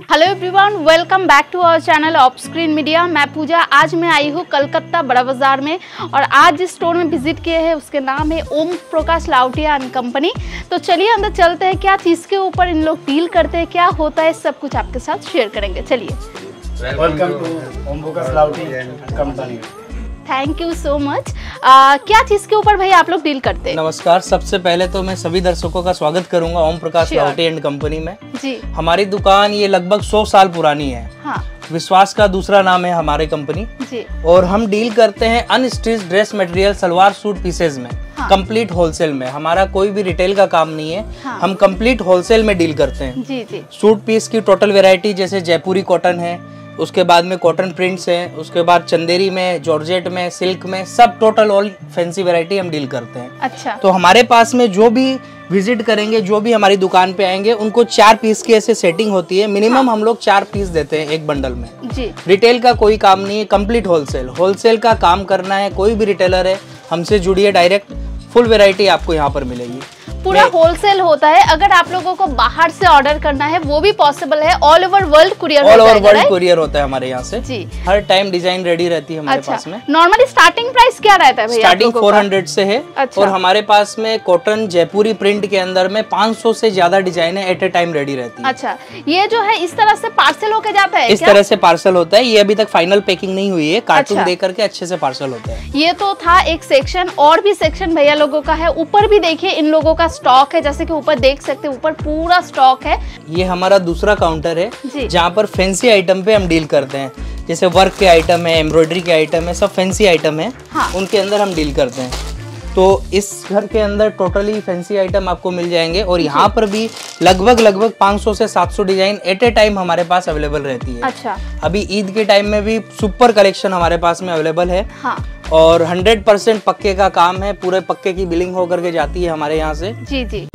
Hello everyone, welcome back to our channel of screen media. मैं पूजा। आज मैं आई हूँ कलकत्ता बड़ा बाजार में और आज जिस स्टोर में विजिट किए हैं उसके नाम है ओम प्रकाश लावटिया एंड कंपनी। तो चलिए अंदर चलते हैं, क्या चीज़ के ऊपर इन लोग डील करते हैं, क्या होता है, सब कुछ आपके साथ शेयर करेंगे। चलिए, welcome to Om Prakash Lavtiya and company. Thank you so much. क्या चीज़ के ऊपर भैया आप लोग डील करते हैं? नमस्कार, सबसे पहले तो मैं सभी दर्शकों का स्वागत करूंगा ओम प्रकाश लावटिया एंड कंपनी में। जी, हमारी दुकान ये लगभग 100 साल पुरानी है। हाँ, विश्वास का दूसरा नाम है हमारी कंपनी जी। और हम डील करते हैं unstitched dress material, salwar suit pieces में, हाँ। कंप्लीट होलसेल में। हमारा कोई भी रिटेल का काम नहीं है, हाँ। हम कंप्लीट होलसेल में डील करते हैं। जी जी। सूट पीस की टोटल वैरायटी जैसे जयपुरी कॉटन है, उसके बाद में कॉटन प्रिंट्स हैं, उसके बाद चंदेरी में, जॉर्जेट में, सिल्क में, सब टोटल ऑल फैंसी वैरायटी हम डील करते हैं। अच्छा, तो हमारे पास में जो भी विजिट करेंगे, जो भी हमारी दुकान पे आएंगे, उनको 4 पीस की ऐसे सेटिंग होती है। मिनिमम हम लोग 4 पीस देते हैं एक बंडल में। जी। रिटेल का कोई काम नहीं है, कंप्लीट होलसेल। होलसेल का काम करना है, कोई भी रिटेलर है हमसे जुड़िए डायरेक्ट, फुल वैरायटी आपको यहाँ पर मिलेगी। पूरा होलसेल होता है। अगर आप लोगों को बाहर से ऑर्डर करना है वो भी पॉसिबल है। All over world courier, all over world courier होता है हमारे यहाँ से। जी। हर टाइम डिजाइन रेडी रहती है हमारे पास में। नॉर्मली स्टार्टिंग प्राइस क्या रहता है भैया? स्टार्टिंग 400 से है। अच्छा। और हमारे पास में कॉटन जयपुरी प्रिंट के अंदर में 500 से ज्यादा design at a time ready रहती है। अच्छा, ये जो है इस तरह से पार्सल होके जाता है? इस तरह से पार्सल होता है। ये अभी तक फाइनल पैकिंग नहीं हुई है, कार्टून अच्छा। दे करके अच्छे से पार्सल होता है। ये तो था एक सेक्शन, और भी सेक्शन भैया लोगों का है। ऊपर भी देखिए इन लोगों का स्टॉक है, जैसे कि ऊपर देख सकते हैं, ऊपर पूरा स्टॉक है। ये हमारा दूसरा काउंटर है जहाँ पर फैंसी आइटम पे हम डील करते हैं। जैसे वर्क के आइटम है, एम्ब्रॉयडरी के आइटम है, सब फैंसी आइटम है। हाँ। उनके अंदर हम डील करते हैं। तो इस घर के अंदर टोटली फैंसी आइटम आपको मिल जाएंगे और यहाँ पर भी लगभग 500 से 700 डिजाइन एट ए टाइम हमारे पास अवेलेबल रहती है। अच्छा। अभी ईद के टाइम में भी सुपर कलेक्शन हमारे पास में अवेलेबल है। हाँ। और 100% पक्के का काम है, पूरे पक्के की बिलिंग होकर के जाती है हमारे यहाँ से। जी जी।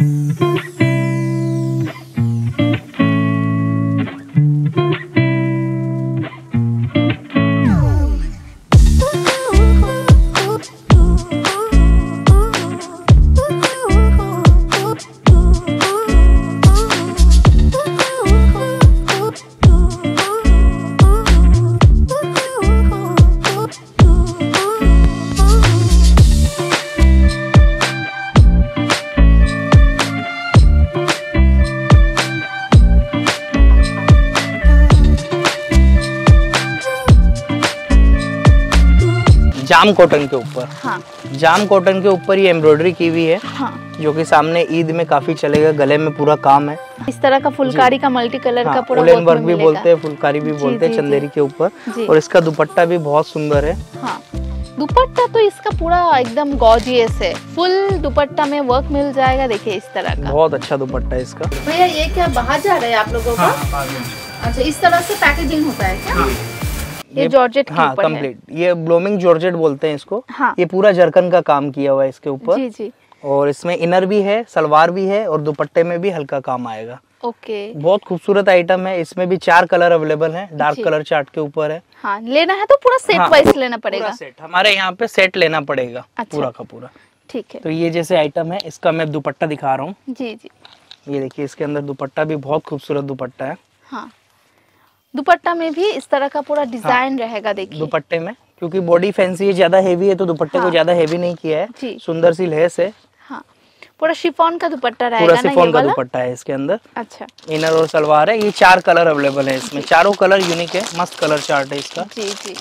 जाम कॉटन के ऊपर। हाँ। जाम कॉटन के ऊपर ये एम्ब्रॉयडरी की हुई है। हाँ। जो कि सामने ईद में काफी चलेगा। गले में पूरा काम है। इस तरह का फुलकारी का मल्टी कलर का पूरा उलेन वर्क भी बोलते हैं, फुलकारी भी बोलते हैं, चंदेरी के ऊपर। जी। और इसका दुपट्टा भी बहुत सुंदर है। हाँ, दुपट्टा तो इसका पूरा एकदम गॉर्जियस है। फुल दुपट्टा में वर्क मिल जाएगा, देखिए इस तरह का। बहुत अच्छा दुपट्टा है इसका। भैया ये क्या बाहर जा रहा है आप लोगों का? अच्छा, इस तरह से पैकेजिंग होता है क्या? ये जॉर्जेट के हाँ, ऊपर है। कंप्लीट। ये ब्लूमिंग जॉर्जेट बोलते हैं इसको। हाँ। ये पूरा जरकन का काम किया हुआ है इसके ऊपर। जी जी। और इसमें इनर भी है, सलवार भी है और दुपट्टे में भी हल्का काम आएगा। ओके। बहुत खूबसूरत आइटम है। इसमें भी 4 कलर अवेलेबल है। डार्क कलर चार्ट के ऊपर है। हाँ, लेना है तो पूरा सेट वाइज लेना पड़ेगा। पूरा सेट हमारे यहाँ पे सेट लेना पड़ेगा। अच्छा। पूरा का पूरा। ठीक है। तो ये जैसे आइटम है, इसका मैं दुपट्टा दिखा रहा हूँ। जी जी। ये देखिए, इसके अंदर दुपट्टा भी बहुत खूबसूरत दुपट्टा है। हाँ, दुपट्टा में भी इस तरह का पूरा डिजाइन रहेगा। देखिए दुपट्टे में, क्योंकि बॉडी फैंसी है, ज्यादा हेवी है, तो दुपट्टे को ज्यादा हेवी नहीं किया जी। है। सुंदर सी लेस है। हाँ, पूरा शिफॉन का दुपट्टा रहेगा पूरा ना, ये शिफॉन का वाला? दुपट्टा है इसके अंदर। अच्छा। इनर और सलवार है। ये 4 कलर अवेलेबल है इसमें। चारों कलर यूनिक है। मस्त कलर चार्ट है इसका। जी जी।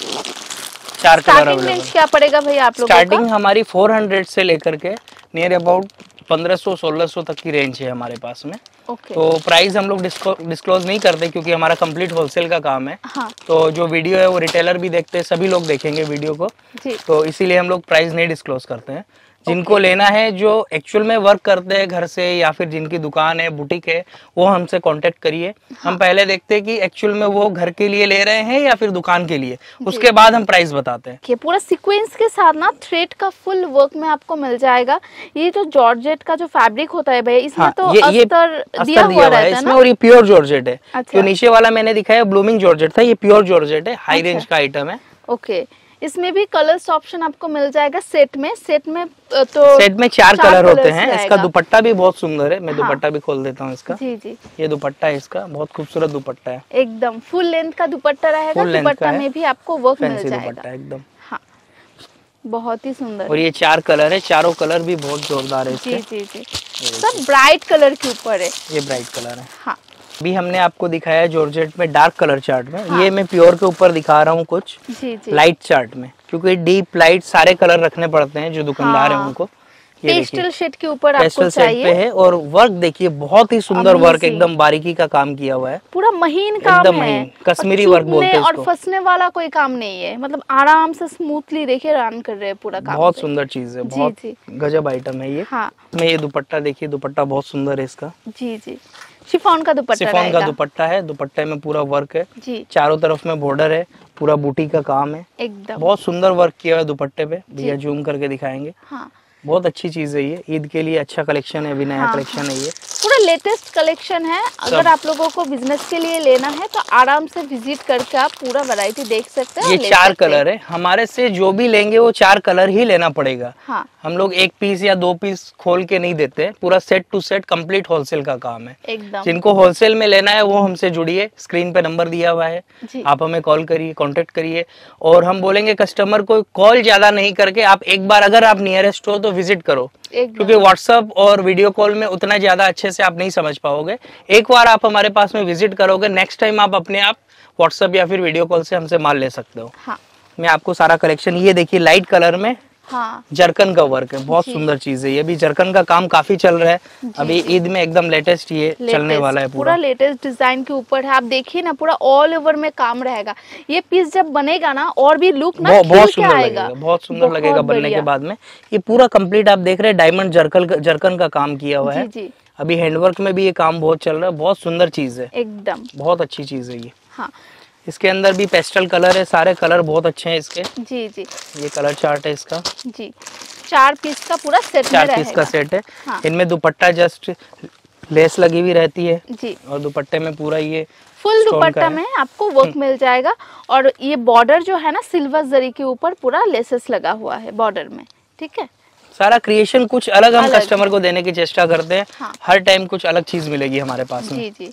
4 कलर स्टार्टिंग अवेलेबल। रेंज क्या पड़ेगा भैया आप लोगों का? स्टार्टिंग हमारी 400 से लेकर के नियर अबाउट 1500-1600 तक की रेंज है हमारे पास में। ओके। तो प्राइस हम लोग डिस्क्लोज नहीं करते, क्योंकि हमारा कंप्लीट होलसेल का काम है। हाँ। तो जो वीडियो है वो रिटेलर भी देखते हैं, सभी लोग देखेंगे वीडियो को। जी। तो इसीलिए हम लोग प्राइस नहीं डिस्क्लोज करते हैं। जिनको लेना है, जो एक्चुअल में वर्क करते हैं घर से, या फिर जिनकी दुकान है, बुटीक है, वो हमसे कांटेक्ट करिए। हम पहले देखते हैं कि एक्चुअल में वो घर के लिए ले रहे हैं या फिर दुकान के लिए, उसके बाद हम प्राइस बताते हैं। ये पूरा सीक्वेंस के साथ ना थ्रेड का फुल वर्क में आपको मिल जाएगा। ये जो जॉर्जेट का जो फैब्रिक होता है भैया, इसमें तो अस्तर दिया हुआ रहता है इसमें, ना? और ये प्योर जॉर्जेट है। अच्छा। जो नीचे वाला मैंने दिखाया ब्लूमिंग जॉर्जेट था, ये प्योर जॉर्जेट है। हाई रेंज का आइटम है। ओके। इसमें भी कलर्स ऑप्शन आपको मिल जाएगा सेट में। तो सेट में चार कलर होते हैं। रहेगा। इसका दुपट्टा भी बहुत सुंदर है। मैं हाँ। दुपट्टा भी खोल देता हूँ इसका। जी जी, ये दुपट्टा है इसका, बहुत खूबसूरत दुपट्टा है। एकदम फुल लेंथ का दुपट्टा रहेगा। फुल लेंथ का दुपट्टा है। में भी आपको वर्क मिल फैंसी जाएगा। दुपट्टा एकदम। हाँ, बहुत ही सुंदर। और ये 4 कलर है, चारों कलर भी बहुत जोरदार है जी इसके। जी जी, सब ब्राइट कलर के ऊपर है। ये ब्राइट कलर है। हाँ अभी हमने आपको दिखाया है जॉर्जेट में डार्क कलर चार्ट में। हाँ। ये मैं प्योर के ऊपर दिखा रहा हूँ कुछ जी जी, लाइट चार्ट में, क्योंकि डीप लाइट सारे कलर रखने पड़ते हैं जो दुकानदार है हाँ। उनको। ये देखिए पेस्टल शेड के ऊपर आपको पेस्टल सेट पे चाहिए। है। और वर्क देखिए, बहुत ही सुंदर वर्क, Amazing। एकदम बारीकी का काम किया हुआ है। पूरा महीन काम एकदम है। महीन, कश्मीरी और वर्क बोलते हैं चुभने इसको। और फंसने वाला कोई काम नहीं है, मतलब आराम से स्मूथली देखिए रन कर रहे हैं पूरा काम। बहुत पे। सुंदर चीज है, जी, बहुत जी। गजब आइटम है ये। हाँ मैं ये दुपट्टा देखिए, दुपट्टा बहुत सुंदर है इसका। जी जी, शिफॉन का दुपट्टा शिफॉन का रहेगा। दुपट्टा है। दुपट्टे में पूरा वर्क है, जी, चारों तरफ में बॉर्डर है, पूरा बूटी का काम है। एकदम। बहुत सुंदर वर्क किया हुआ है दुपट्टे पे। भैया जूम करके दिखाएंगे। हाँ, बहुत अच्छी चीज है ये, ईद के लिए अच्छा कलेक्शन है, अभी नया हाँ, कलेक्शन है ये। पूरा लेटेस्ट कलेक्शन है। अगर आप लोगों को बिजनेस के लिए लेना है तो आराम से विजिट करके आप पूरा वैरायटी देख सकते हैं। ये और ले 4 सकते हैं। कलर है। हमारे से जो भी लेंगे वो 4 कलर ही लेना पड़ेगा। हाँ, हम लोग 1 पीस या 2 पीस खोल के नहीं देते, पूरा set to set complete wholesale का काम है। एकदम। जिनको होलसेल में लेना है वो हमसे जुड़िए, स्क्रीन पे नंबर दिया हुआ है, जी। आप हमें कॉल करिए, कांटेक्ट करिए। और हम बोलेंगे कस्टमर को कॉल ज्यादा नहीं करके आप एक बार अगर आप नियरेस्ट हो तो विजिट करो, एकदम। क्योंकि व्हाट्सएप और वीडियो कॉल में उतना ज्यादा अच्छे से आप नहीं समझ पाओगे। एक बार आप हमारे पास में विजिट करोगे, नेक्स्ट टाइम आप अपने आप व्हाट्सएप या फिर वीडियो कॉल से हमसे माल ले सकते हो। हाँ मैं आपको सारा कलेक्शन, ये देखिए लाइट कलर में हाँ, जरकन का वर्क है, बहुत जी। सुंदर चीज है ये भी। जरकन का काम काफी चल रहा है अभी ईद में, एकदम लेटेस्ट ये चलने लेटेस्ट, वाला है पूरा पूरा। लेटेस्ट डिजाइन के ऊपर है। आप देखिए ना, पूरा ऑल ओवर में काम रहेगा। ये पीस जब बनेगा ना और भी लुक ना बहुत खिल के सुंदर आएगा। लगेगा, बहुत सुंदर लगेगा बहुत बनने के बढ़िया। बाद में। ये पूरा कंप्लीट आप देख रहे हैं डायमंड जरकन का काम किया हुआ जी है। जी, अभी हैंडवर्क में भी ये काम बहुत चल रहा है, बहुत सुंदर चीज है, एकदम। बहुत अच्छी चीज है ये। हाँ इसके अंदर भी पेस्टल कलर है, सारे कलर बहुत अच्छे हैं इसके। जी जी ये कलर चार्ट है इसका, जी, 4 पीस का पूरा सेट में 4 पीस रहेगा। का सेट है। हाँ। इनमें दुपट्टा जस्ट लेस लगी हुई रहती है जी, और दुपट्टे में पूरा ये फुल स्टोन का दुपट्टा है। में आपको वर्क मिल जाएगा। और ये बॉर्डर जो है ना सिल्वर जरी के ऊपर पूरा लेसेस लगा हुआ है बॉर्डर में। ठीक है, सारा क्रिएशन कुछ अलग हम अलग। कस्टमर को देने की चेष्टा करते हैं। हाँ। हर टाइम कुछ अलग चीज मिलेगी हमारे पास में। जी जी,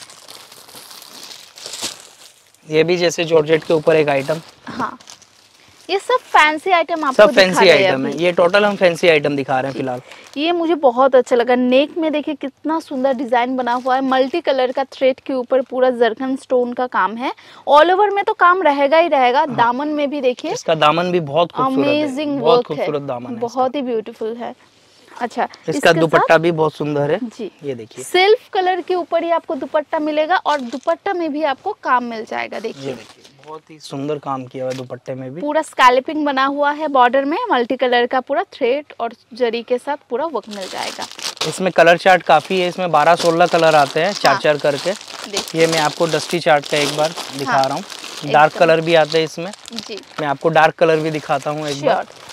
ये भी जैसे जॉर्जेट के ऊपर एक आइटम, हाँ, ये सब फैंसी आइटम आपको सब दिखा फैंसी रहे हैं आइटम है। अभी। ये टोटल हम फैंसी आइटम दिखा रहे हैं फिलहाल। ये मुझे बहुत अच्छा लगा। नेक में देखिए कितना सुंदर डिजाइन बना हुआ है, मल्टी कलर का थ्रेड के ऊपर पूरा जरकन स्टोन का काम है। ऑल ओवर में तो काम रहेगा ही रहेगा। दामन में भी देखिए इसका दामन भी बहुत खूबसूरत है, अमेजिंग बहुत वर्क है, खूबसूरत दामन है बहुत ही ब्यूटीफुल है। अच्छा, इसका इसके दुपट्टा भी बहुत सुंदर है। साथ- जी, ये देखिए, सिल्फ कलर के ऊपर ही आपको दुपट्टा मिलेगा और दुपट्टा में भी आपको काम मिल जाएगा। ये देखिए देखिए बहुत ही सुंदर काम किया हुआ है दुपट्टे में भी। पूरा स्कैल्पिंग बना हुआ है बॉर्डर में, मल्टी कलर का पूरा थ्रेड और जरी के साथ पूरा वर्क मिल जाएगा। इसमें कलर चार्ट काफी है, इसमें 12-16 कलर आते हैं, 4-4 करके। देखिए ये मैं आपको डस्टी चार्ट का एक बार दिखा हाँ, रहा हूँ। डार्क एकदम। कलर भी आते हैं इसमें, जी, मैं आपको डार्क कलर भी दिखाता हूँ एक बार। श्योर।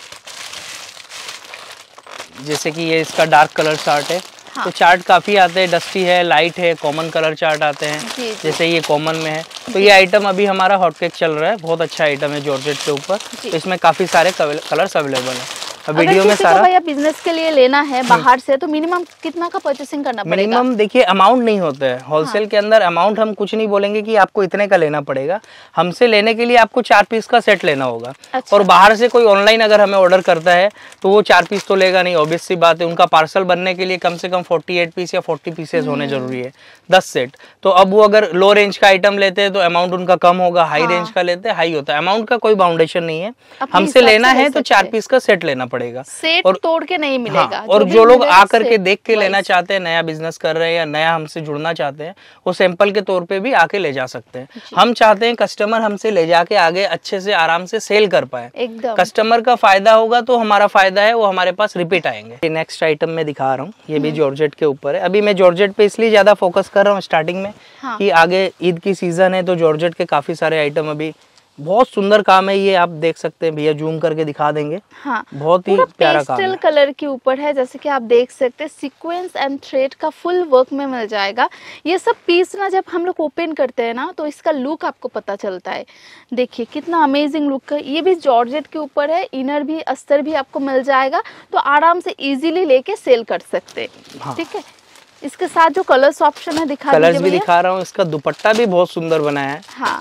जैसे कि ये इसका डार्क कलर चार्ट है। हाँ। तो चार्ट काफी आते हैं, डस्टी है, लाइट है, कॉमन कलर चार्ट आते हैं। जी, जी। जैसे ये कॉमन में है, तो ये आइटम अभी हमारा हॉट केक चल रहा है, बहुत अच्छा आइटम है जॉर्जेट के ऊपर। जी। तो इसमें काफी सारे कलर्स अवेलेबल है। अब अगर वीडियो में किसी को सारा भैया बिजनेस के लिए लेना है बाहर से तो मिनिमम कितना का परचेसिंग करना पड़ेगा? मिनिमम देखिए अमाउंट नहीं होता है होलसेल के अंदर। अमाउंट हम कुछ नहीं बोलेंगे कि आपको इतने का लेना पड़ेगा। हमसे लेने के लिए आपको 4 पीस का सेट लेना होगा। अच्छा। और बाहर से कोई ऑनलाइन अगर हमें ऑर्डर करता है तो वो 4 पीस तो लेगा नहीं, ऑब्वियस सी बात है। उनका पार्सल बनने के लिए कम से कम 48 पीस या 40 पीसेज होने जरूरी है, 10 सेट। तो अब वो अगर लो रेंज का आइटम लेते हैं तो अमाउंट उनका कम होगा, हाई रेंज का लेते हैं हाई होता है। अमाउंट का कोई बाउंडेशन नहीं है, अपने हमसे हिसाब लेना से है ले तो सकते 4 हैं। पीस का सेट लेना पड़ेगा। सेट और तोड़ के नहीं मिलेगा। हाँ, और भी जो लोग मिलेगा आकर के सेट देख के लेना वाइज। चाहते हैं, नया बिजनेस कर रहे हैं या नया हमसे जुड़ना चाहते हैं, वो सैंपल के तौर पे भी आके ले जा सकते हैं। हम चाहते हैं कस्टमर हमसे ले जाके आगे अच्छे से आराम से सेल कर पाए। एकदम कस्टमर का फायदा होगा तो हमारा फायदा है, वो हमारे पास रिपीट आएंगे। नेक्स्ट आइटम में दिखा रहा हूँ, ये भी जॉर्जेट के ऊपर है। अभी मैं जॉर्जेट पे इसलिए ज्यादा फोकस कर रहा हूँ स्टार्टिंग में हाँ। कि आगे ईद की सीजन है तो जॉर्जेट के काफी सारे आइटम अभी बहुत सुंदर काम है ये, आप देख सकते हैं भैया, जूम करके दिखा देंगे। हाँ, बहुत ही प्यारा काम है। पेस्टल कलर के ऊपर है, जैसे कि आप देख सकते हैं सीक्वेंस एंड थ्रेड का फुल वर्क में मिल जाएगा। ये सब पीस ना जब हम लोग ओपन करते हैं ना तो इसका लुक आपको पता चलता है। देखिए कितना अमेजिंग लुक है। ये भी जॉर्जेट के ऊपर है, इनर भी अस्तर भी आपको मिल जाएगा, तो आराम से इजीली लेके सेल कर सकते हैं। हाँ। ठीक है, इसके साथ जो कलर्स ऑप्शन है दिखा कलर्स भी दिखा रहा हूँ। इसका दुपट्टा भी बहुत सुंदर बनाया है। हाँ,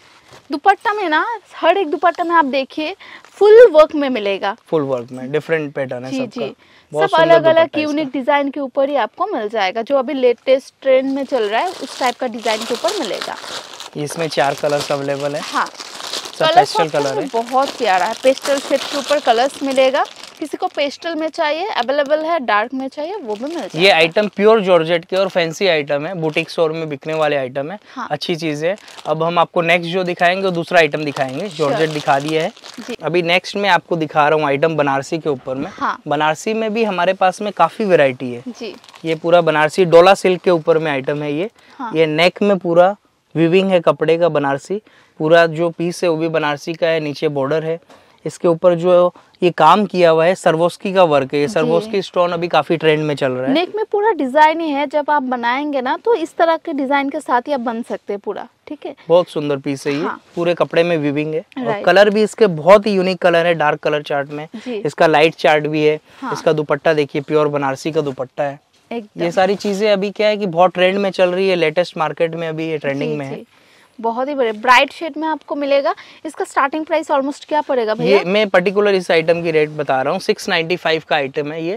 दुपट्टा में ना हर एक दुपट्टा में आप देखिए फुल वर्क में मिलेगा, फुल वर्क में डिफरेंट पैटर्न है जी सबका। जी, बहुत सब सुंदर अलग अलग दुपट्टा है यूनिक डिजाइन के ऊपर ही आपको मिल जाएगा, जो अभी लेटेस्ट ट्रेंड में चल रहा है उस टाइप का डिजाइन के ऊपर मिलेगा। इसमें 4 कलर्स अवेलेबल है। हाँ, सब पेस्टल कलर है। बहुत प्यारा है, पेस्टल शेड के ऊपर कलर्स मिलेगा। किसी को पेस्टल में चाहिए अवेलेबल है, डार्क में चाहिए वो भी मिल जाएगा। ये आइटम प्योर जॉर्जेट के और फैंसी आइटम है, बुटीक स्टोर में बिकने वाले आइटम है। हाँ। अच्छी चीज है। अब हम आपको नेक्स्ट जो दिखाएंगे वो दूसरा आइटम दिखाएंगे। जॉर्जेट दिखा दिया है जी। अभी नेक्स्ट में आपको दिखा रहा हूँ आइटम बनारसी के ऊपर में। हाँ। बनारसी में भी हमारे पास में काफी वेराइटी है जी। ये पूरा बनारसी डोला सिल्क के ऊपर में आइटम है ये। हाँ। ये नेक में पूरा विविंग है कपड़े का बनारसी, पूरा जो पीस है वो भी बनारसी का है, नीचे बॉर्डर है। इसके ऊपर जो ये काम किया हुआ है सर्वोस्की का वर्क है। ये सर्वोस्की स्टोन अभी काफी ट्रेंड में चल रहा है। नेक में पूरा डिजाइन ही है, जब आप बनाएंगे ना तो इस तरह के डिजाइन के साथ ही आप बन सकते हैं पूरा। ठीक है, बहुत सुंदर पीस है ये। हाँ। पूरे कपड़े में विविंग है और राइट। कलर भी इसके बहुत ही यूनिक कलर है, डार्क कलर चार्ट में। जी। इसका लाइट चार्ट भी है। हाँ। इसका दुपट्टा देखिए, प्योर बनारसी का दुपट्टा है। एकदम। ये सारी चीजें अभी क्या है कि बहुत ट्रेंड में चल रही है, लेटेस्ट मार्केट में अभी ये ट्रेंडिंग जी, में है। जी। बहुत ही बड़े ब्राइट शेड में आपको मिलेगा। इसका स्टार्टिंग प्राइस ऑलमोस्ट क्या पड़ेगा भैया? ये मैं पर्टिकुलर इस आइटम की रेट बता रहा हूँ, 695 का आइटम है ये।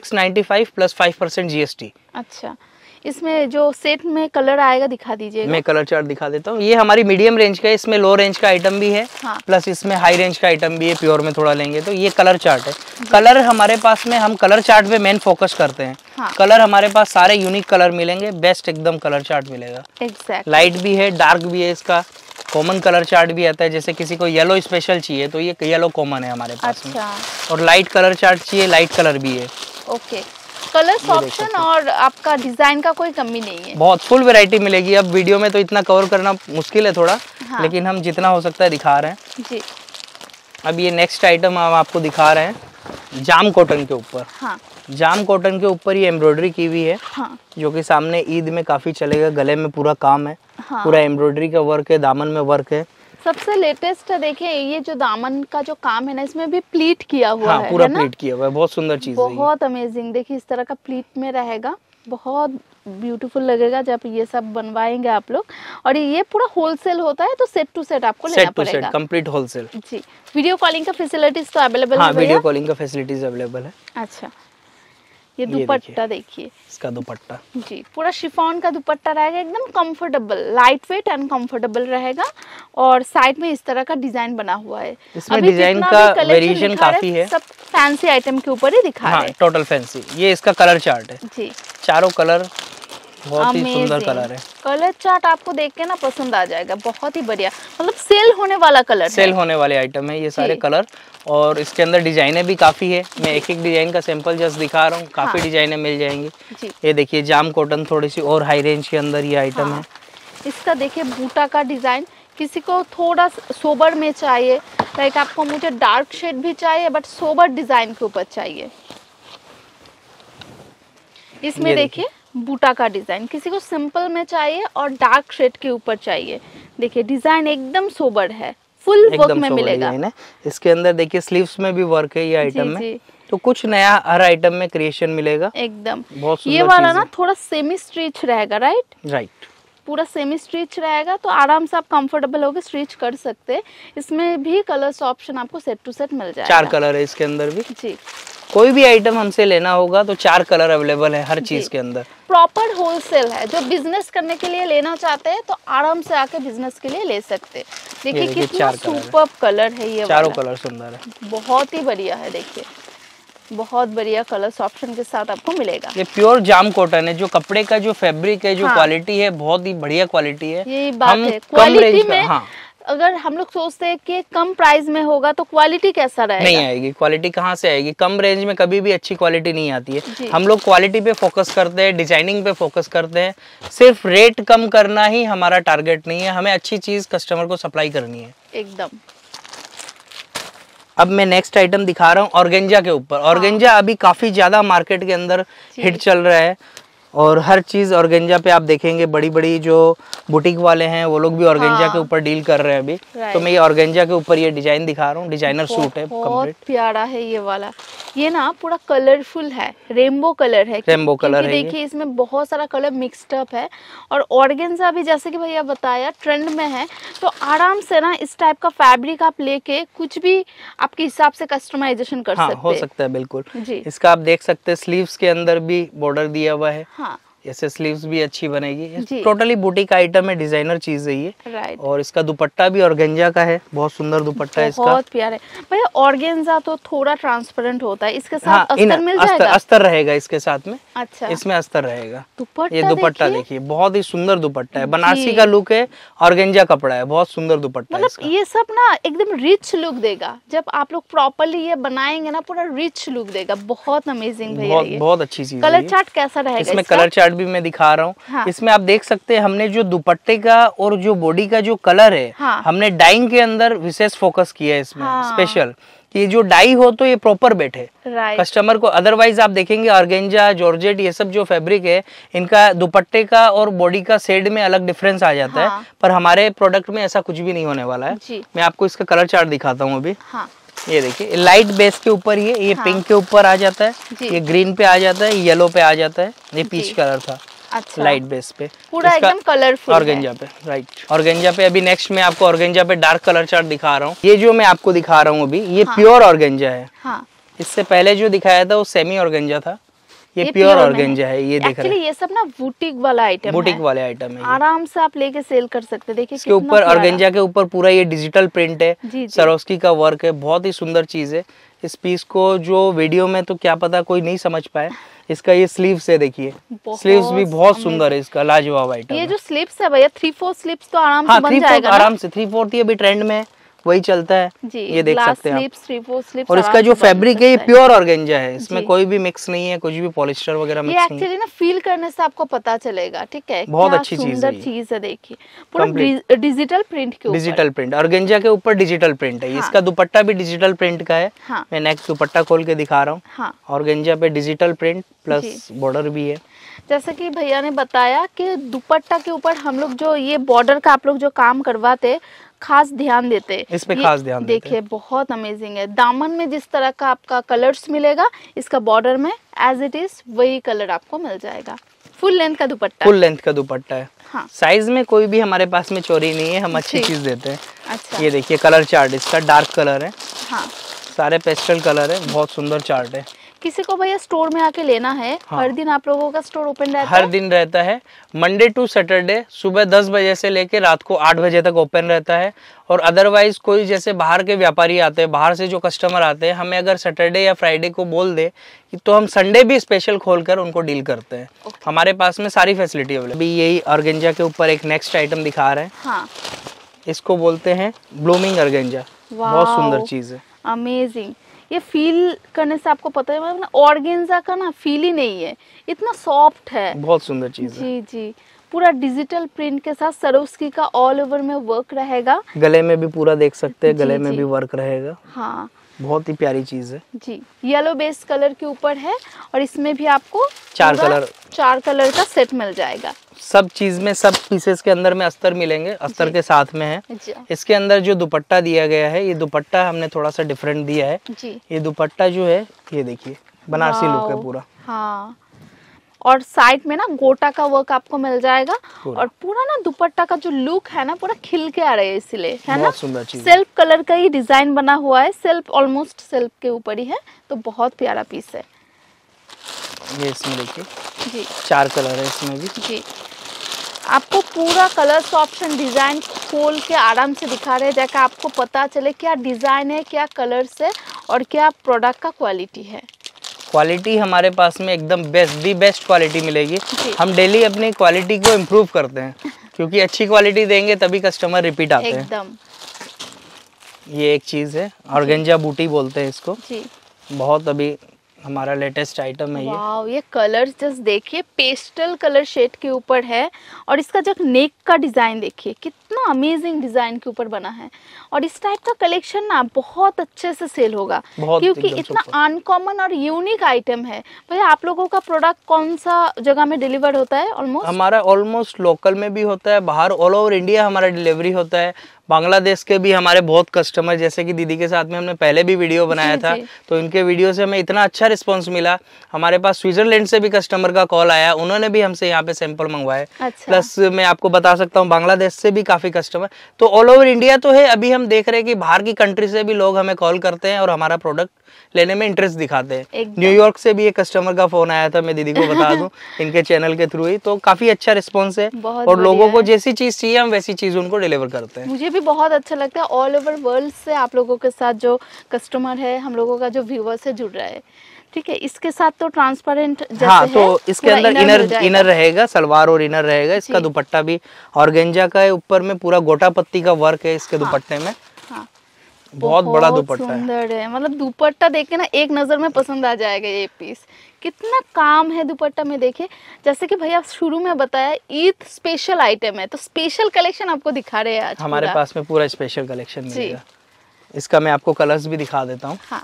695 प्लस 5% GST। अच्छा, इसमें जो सेट में कलर आएगा दिखा दीजिएगा। मैं कलर चार्ट दिखा देता हूँ। ये हमारी मीडियम रेंज का है, इसमें लो रेंज का आइटम भी है। हाँ। प्लस इसमें हाई रेंज का आइटम भी है, प्योर में थोड़ा लेंगे तो। ये कलर चार्ट है। कलर हमारे पास में, हम कलर चार्ट पे मेन फोकस करते हैं। हाँ। कलर हमारे पास सारे यूनिक कलर मिलेंगे, बेस्ट एकदम कलर चार्ट मिलेगा। एग्जैक्ट। लाइट भी है, डार्क भी है, इसका कॉमन कलर चार्ट भी आता है। जैसे किसी को येलो स्पेशल चाहिए तो ये येलो कॉमन है हमारे पास में। अच्छा, और लाइट कलर चार्ट चाहिए, लाइट कलर भी है। ओके। कलर्स ऑप्शन और आपका डिजाइन का कोई कमी नहीं है। बहुत फुल वैरायटी मिलेगी। अब वीडियो में तो इतना कवर करना मुश्किल है थोड़ा। हाँ। लेकिन हम जितना हो सकता है दिखा रहे हैं। जी। अब ये नेक्स्ट आइटम हम आपको दिखा रहे हैं जाम कॉटन के ऊपर। हाँ। जाम कॉटन के ऊपर ये एम्ब्रॉयडरी की हुई है। हाँ। जो कि सामने ईद में काफी चलेगा। गले में पूरा काम है। हाँ। पूरा एम्ब्रॉयडरी का वर्क है, दामन में वर्क है। सबसे लेटेस्ट है, देखिए ये जो दामन का जो काम है ना, इसमें भी प्लीट किया हुआ हाँ, है, पूरा है ना? प्लीट किया हुआ है। बहुत सुंदर चीज है ये। बहुत अमेजिंग। देखिए इस तरह का प्लीट में रहेगा, बहुत ब्यूटीफुल लगेगा जब ये सब बनवाएंगे आप लोग। और ये पूरा होलसेल होता है, तो सेट टू सेट आपको लेना सेट टू सेट पड़ेगा। Complete wholesale. जी। वीडियो कॉलिंग का फैसिलिटीज तो अवेलेबल हाँ, है वीडियो भैया? कॉलिंग का फैसिलिटीज अवेलेबल है। अच्छा, ये दुपट्टा देखिए। इसका दुपट्टा जी, पूरा शिफॉन का दुपट्टा रहेगा, एकदम comfortable, light weight and comfortable रहेगा। और साइड में इस तरह का डिजाइन बना हुआ है। इसमें अभी डिजाइन जितना का भी collection वेरिएशन दिखा रहे काफी है। सब फैंसी आइटम के ऊपर ही दिखा हाँ, रहे हैं। Total fancy. ये इसका कलर चार्ट है। जी। चारों कलर बहुत ही सुंदर Amazing। कलर है। कलर चार्ट आपको देख के ना पसंद आ जाएगा, बहुत ही बढ़िया, मतलब सेल होने वाला कलर सेल है। होने वाले आइटम है ये सारे जी। कलर। और इसके अंदर डिजाइने भी काफी है। मैं एक एक डिजाइन का सैंपल जस्ट दिखा रहा हूँ। काफी हाँ। डिजाइने मिल जाएंगी। जी। ये देखिए जाम कॉटन, थोड़ी सी और हाई रेंज के अंदर ये आइटम हाँ। है। इसका देखिए बूटा का डिजाइन, किसी को थोड़ा सोबर में चाहिए, लाइक आपको मुझे डार्क शेड भी चाहिए बट सोबर डिजाइन के ऊपर चाहिए। इसमें ये देखिए बूटा का डिजाइन, किसी को सिंपल में चाहिए और डार्क शेड के ऊपर चाहिए। देखिए डिजाइन एकदम सोबर है, फुल वर्क एकदम में सोबर मिलेगा। डिजाइन है। इसके अंदर देखिए स्लीव्स में भी वर्क है ये आइटम में। जी। तो कुछ नया हर आइटम में क्रिएशन मिलेगा। एकदम। बहुत सुंदर ये वाला चीज़ ना है। थोड़ा सेमी स्टिच रहेगा, राइट? राइट। पूरा सेमी स्टिच रहेगा, तो आराम से आप कंफर्टेबल होकर स्टिच कर सकते हैं। इसमें भी कलर्स ऑप्शन आपको सेट टू सेट मिल जाएगा। 4 कलर है इसके अंदर भी। जी। कोई भी आइटम हमसे लेना होगा तो 4 कलर अवेलेबल है हर चीज जी। के अंदर। प्रॉपर होलसेल है, जो बिजनेस करने के लिए लेना चाहते हैं तो आराम से आके बिजनेस के लिए ले सकते हैं। देखिए देखिए कितना 4 कलर है। सुपर कलर है ये चारों वाला। कलर सुंदर है। बहुत ही बढ़िया है। देखिए बहुत बढ़िया कलर्स ऑप्शन के साथ आपको मिलेगा। ये प्योर जाम कॉटन है। जो कपड़े का जो फैब्रिक है, जो हाँ। क्वालिटी है, बहुत ही बढ़िया क्वालिटी है। यही बात हम है, कम क्वालिटी रेंज में हाँ अगर हम लोग सोचते हैं कि कम प्राइस में होगा तो क्वालिटी कैसा रहेगा? नहीं आएगी, क्वालिटी कहाँ से आएगी? कम रेंज में कभी भी अच्छी क्वालिटी नहीं आती जी। है। हम लोग क्वालिटी पे फोकस करते हैं, डिजाइनिंग पे फोकस करते हैं। सिर्फ रेट कम करना ही हमारा टारगेट नहीं है, हमें अच्छी चीज कस्टमर को सप्लाई करनी है एकदम। अब मैं नेक्स्ट आइटम दिखा रहा हूँ ऑर्गेंजा के ऊपर। ऑर्गेंजा अभी काफी ज्यादा मार्केट के अंदर हिट चल रहा है और हर चीज ऑर्गेंजा पे आप देखेंगे, बड़ी बड़ी जो बुटीक वाले हैं वो लोग भी ऑर्गेंजा के ऊपर डील कर रहे हैं अभी। तो मैं ये ऑर्गेंजा के ऊपर ये डिजाइन दिखा रहा हूँ, डिजाइनर सूट है बहुत कंप्लीट। प्यारा है ये वाला। ये ना पूरा कलरफुल है, रेनबो कलर है। रेनबो कलर है, देखिए इसमें बहुत सारा कलर मिक्सड अप है। और ऑर्गेन्जा भी जैसे कि भैया बताया ट्रेंड में है, तो आराम से ना इस टाइप का फैब्रिक आप लेके कुछ भी आपके हिसाब से कस्टमाइजेशन कर सकते हैं। हो सकता है बिल्कुल जी। इसका आप देख सकते हैं स्लीव्स के अंदर भी बॉर्डर दिया हुआ है। हाँ, ऐसे स्लीव्स भी अच्छी बनेगी। जी। टोटली बुटीक आइटम है, डिजाइनर चीज है ये। राइट। और इसका दुपट्टा भी ऑर्गेंजा का है, बहुत सुंदर दुपट्टा है इसका। बहुत प्यारा है भैया। ऑर्गेन्जा तो थोड़ा ट्रांसपेरेंट होता है, इसके साथ हाँ, अस्तर मिल जाएगा? अस्तर रहेगा इसके साथ में। अच्छा, इसमें अस्तर रहेगा। दुपट्टा ये दुपट्टा देखिए, बहुत ही सुंदर दुपट्टा है, बनारसी का लुक है, ऑर्गेंजा कपड़ा है, बहुत सुंदर दुपट्टा है इसका। मतलब ये सब ना एकदम रिच लुक देगा। जब आप लोग प्रॉपर्ली ये बनाएंगे ना, पूरा रिच लुक देगा। बहुत अमेजिंग भैया। ये बहुत अच्छी चीज है। कलर चार्ट कैसा रहेगा इसमें? इसका? कलर चार्ट भी मैं दिखा रहा हूँ। हाँ। इसमें आप देख सकते हैं हमने जो दुपट्टे का और जो बॉडी का जो कलर है, हाँ। हमने डाइंग के अंदर विशेष फोकस किया है इसमें। हाँ। स्पेशल कि जो डाई हो तो ये प्रॉपर बैठे राइट। कस्टमर को। अदरवाइज आप देखेंगे ऑर्गेंजा, जॉर्जेट, ये सब जो फैब्रिक है, इनका दुपट्टे का और बॉडी का शेड में अलग डिफरेंस आ जाता हाँ। है, पर हमारे प्रोडक्ट में ऐसा कुछ भी नहीं होने वाला है। जी। मैं आपको इसका कलर चार्ट दिखाता हूँ अभी। हाँ, ये देखिए, लाइट बेस के ऊपर ये हाँ। पिंक के ऊपर आ जाता है, जी। ये ग्रीन पे आ जाता है, येलो पे आ जाता है, ये पीच जी। कलर था। अच्छा, लाइट बेस पे पूरा इसका एकदम कलरफुल ऑर्गेंजा पे। राइट, ऑर्गेंजा पे अभी नेक्स्ट मैं आपको ऑर्गेंजा पे डार्क कलर चार्ट दिखा रहा हूँ। ये जो मैं आपको दिखा रहा हूँ अभी, ये हाँ। प्योर ऑर्गेंजा है। हाँ, इससे पहले जो दिखाया था वो सेमी ऑर्गेंजा था, ये प्योर ऑर्गेंजा है। ये देख रहे एक्चुअली ये सब ना बुटीक वाला आइटम है। बुटीक वाले आइटम है ये। आराम से आप लेके सेल कर सकते हैं। देखिए इसके ऊपर ऑर्गेंजा के ऊपर पूरा ये डिजिटल प्रिंट है, जी, जी। सरोस्की का वर्क है, बहुत ही सुंदर चीज है। इस पीस को जो वीडियो में तो क्या पता कोई नहीं समझ पाए, इसका ये स्लीव्स है, देखिए स्लीव्स भी बहुत सुंदर है इसका, लाजवाब आइटम। ये जो स्लिप्स है भैया 3/4 स्लिप्स तो आराम से हाँ, बन जाएगा ना? आराम से 3/4 ये भी ट्रेंड में है, वही चलता है जी। ये देख सकते हैं आप। 3/4 स्लिप्स और इसका जो फैब्रिक है ये प्योर ऑर्गेंजा है, इसमें कोई भी मिक्स नहीं है, कुछ भी पॉलिस्टर वगैरह ये मिक्स नहीं है। एक्चुअली ना फील करने से आपको पता चलेगा। ठीक है, बहुत क्या अच्छी चीज है सुंदर ये। चीज है। देखिए पूरा डिजिटल प्रिंट के ऊपर। डिजिटल प्रिंट ऑर्गेंजा के ऊपर डिजिटल प्रिंट है। हाँ। इसका दुपट्टा भी डिजिटल प्रिंट का है। हाँ। मैं नेक्स्ट दुपट्टा खोल के दिखा रहा हूँ। हाँ, ऑर्गेंजा पे डिजिटल प्रिंट प्लस बॉर्डर भी है। जैसे कि भैया ने बताया कि दुपट्टा के ऊपर हम लोग जो ये बॉर्डर का आप लोग जो काम करवाते खास ध्यान देते, इस पे खास ध्यान देते। देखिए बहुत अमेजिंग है। दामन में जिस तरह का आपका कलर्स मिलेगा, इसका बॉर्डर में एज इट इज वही कलर आपको मिल जाएगा। फुल लेंथ का दुपट्टा। फुल लेंथ का दुपट्टा है। हाँ। साइज में कोई भी हमारे पास में चोरी नहीं है, हम अच्छी जी। चीज देते हैं। अच्छा। ये देखिए कलर चार्ट, इसका डार्क कलर है, हाँ, सारे पेस्टल कलर है, बहुत सुंदर चार्ट है। किसी को भैया स्टोर में आके लेना है, हाँ। हर दिन आप लोगों का स्टोर ओपन रहता हर है? दिन रहता है, मंडे टू सैटरडे सुबह 10 बजे से लेके रात को 8 बजे तक ओपन रहता है। और अदरवाइज कोई जैसे बाहर के व्यापारी आते हैं, बाहर से जो कस्टमर आते हैं, हमें अगर सैटरडे या फ्राइडे को बोल दे तो हम संडे भी स्पेशल खोलकर उनको डील करते हैं। हमारे पास में सारी फैसिलिटी अवेलेबल। अभी यही ऑर्गेंजा के ऊपर एक नेक्स्ट आइटम दिखा रहे हैं। हाँ, इसको बोलते हैं ब्लूमिंग ऑर्गेंजा, बहुत सुंदर चीज है। अमेजिंग। ये फील करने से आपको पता है ना, ऑर्गेन्जा का ना फील ही नहीं है, इतना सॉफ्ट है। बहुत सुंदर चीज है। जी जी, पूरा डिजिटल प्रिंट के साथ सरोस्की का ऑल ओवर में वर्क रहेगा। गले में भी पूरा देख सकते हैं, गले जी, में जी। भी वर्क रहेगा। हाँ बहुत ही प्यारी चीज है। जी, येलो बेस कलर के ऊपर है और इसमें भी आपको चार चार कलर का सेट मिल जाएगा। सब चीज में, सब पीसेस के अंदर में अस्तर मिलेंगे, अस्तर के साथ में है। जी इसके अंदर जो दुपट्टा दिया गया है, ये दुपट्टा हमने थोड़ा सा डिफरेंट दिया है। जी, ये दुपट्टा जो है, ये देखिए बनारसी लुक है वाओ। पूरा। हाँ, और साइड में ना गोटा का वर्क आपको मिल जाएगा। पूरा। और पूरा ना दुपट्टा का जो लुक है ना, पूरा खिल के आ रहा है, इसलिए है ना। बहुत सुंदर चीज है। सेल्फ कलर का ही डिजाइन बना हुआ है, सेल्फ ऑलमोस्ट सेल्फ के ऊपर ही है, तो बहुत प्यारा पीस है। ये इसमें देखिए जी 4 कलर है इसमें भी। जी, आपको पूरा कलर्स ऑप्शन डिजाइन खोल के आराम से दिखा रहे हैं, ताकि आपको पता चले क्या डिजाइन है, क्या कलर्स है और क्या प्रोडक्ट का क्वालिटी है। क्वालिटी हमारे पास में एकदम बेस्ट, दी बेस्ट क्वालिटी मिलेगी। जी। हम डेली अपनी क्वालिटी को इम्प्रूव करते हैं, क्योंकि अच्छी क्वालिटी देंगे तभी कस्टमर रिपीट आते हैं। एकदम ये एक चीज है, ऑर्गेंजा बूटी बोलते हैं इसको। जी, बहुत अभी हमारा लेटेस्ट आइटम है ये। वाओ, ये कलर जस्ट देखिए, पेस्टल कलर शेड के ऊपर है। और इसका जो नेक का डिजाइन देखिए, कितना अमेजिंग डिजाइन के ऊपर बना है। और इस टाइप का कलेक्शन ना बहुत अच्छे से सेल होगा, क्योंकि इतना अनकॉमन और यूनिक आइटम है। भैया आप लोगों का प्रोडक्ट कौन सा जगह में डिलीवर होता है? ऑलमोस्ट हमारा ऑलमोस्ट लोकल में भी होता है, बाहर ऑल ओवर इंडिया हमारा डिलीवरी होता है। बांग्लादेश के भी हमारे बहुत कस्टमर, जैसे कि दीदी के साथ में हमने पहले भी वीडियो बनाया था, तो इनके वीडियो से हमें इतना अच्छा रिस्पांस मिला। हमारे पास स्विट्जरलैंड से भी कस्टमर का कॉल आया, उन्होंने भी हमसे यहाँ पे सैंपल मंगवाए। अच्छा। प्लस मैं आपको बता सकता हूँ बांग्लादेश से भी काफी कस्टमर, तो ऑल ओवर इंडिया तो है। अभी हम देख रहे हैं कि बाहर की कंट्री से भी लोग हमें कॉल करते हैं और हमारा प्रोडक्ट लेने में इंटरेस्ट दिखाते हैं। न्यूयॉर्क से भी एक कस्टमर का फोन आया था, मैं दीदी को बता दूं इनके चैनल के थ्रू ही, तो काफी अच्छा रिस्पांस है। और लोगों को जैसी चीज चाहिए हम वैसी चीज उनको डिलीवर करते हैं। मुझे भी बहुत अच्छा लगता है, ऑल ओवर वर्ल्ड से आप लोगों के साथ जो कस्टमर है, हम लोगों का जो व्यूअर्स है जुड़ रहा है। ठीक है, इसके साथ तो ट्रांसपेरेंट जैसे हाँ, है, तो इसके अंदर इनर रहेगा, सलवार और इनर रहेगा। इसका दुपट्टा भी ऑर्गेंजा का है, ऊपर में पूरा गोटा पत्ती का वर्क है इसके दुपट्टे में। हाँ, बहुत बड़ा दुपट्टा है, सुंदर है। मतलब दुपट्टा देख के ना एक नजर में पसंद आ जाएगा ये पीस। कितना काम है दुपट्टा में, देखिए। जैसे कि भैया शुरू में बताया, ईद स्पेशल आइटम है, तो स्पेशल कलेक्शन आपको दिखा रहे हैं आज हमारे पास में पूरा स्पेशल कलेक्शन मिलेगा। इसका मैं आपको कलर्स भी दिखा देता हूँ। हाँ,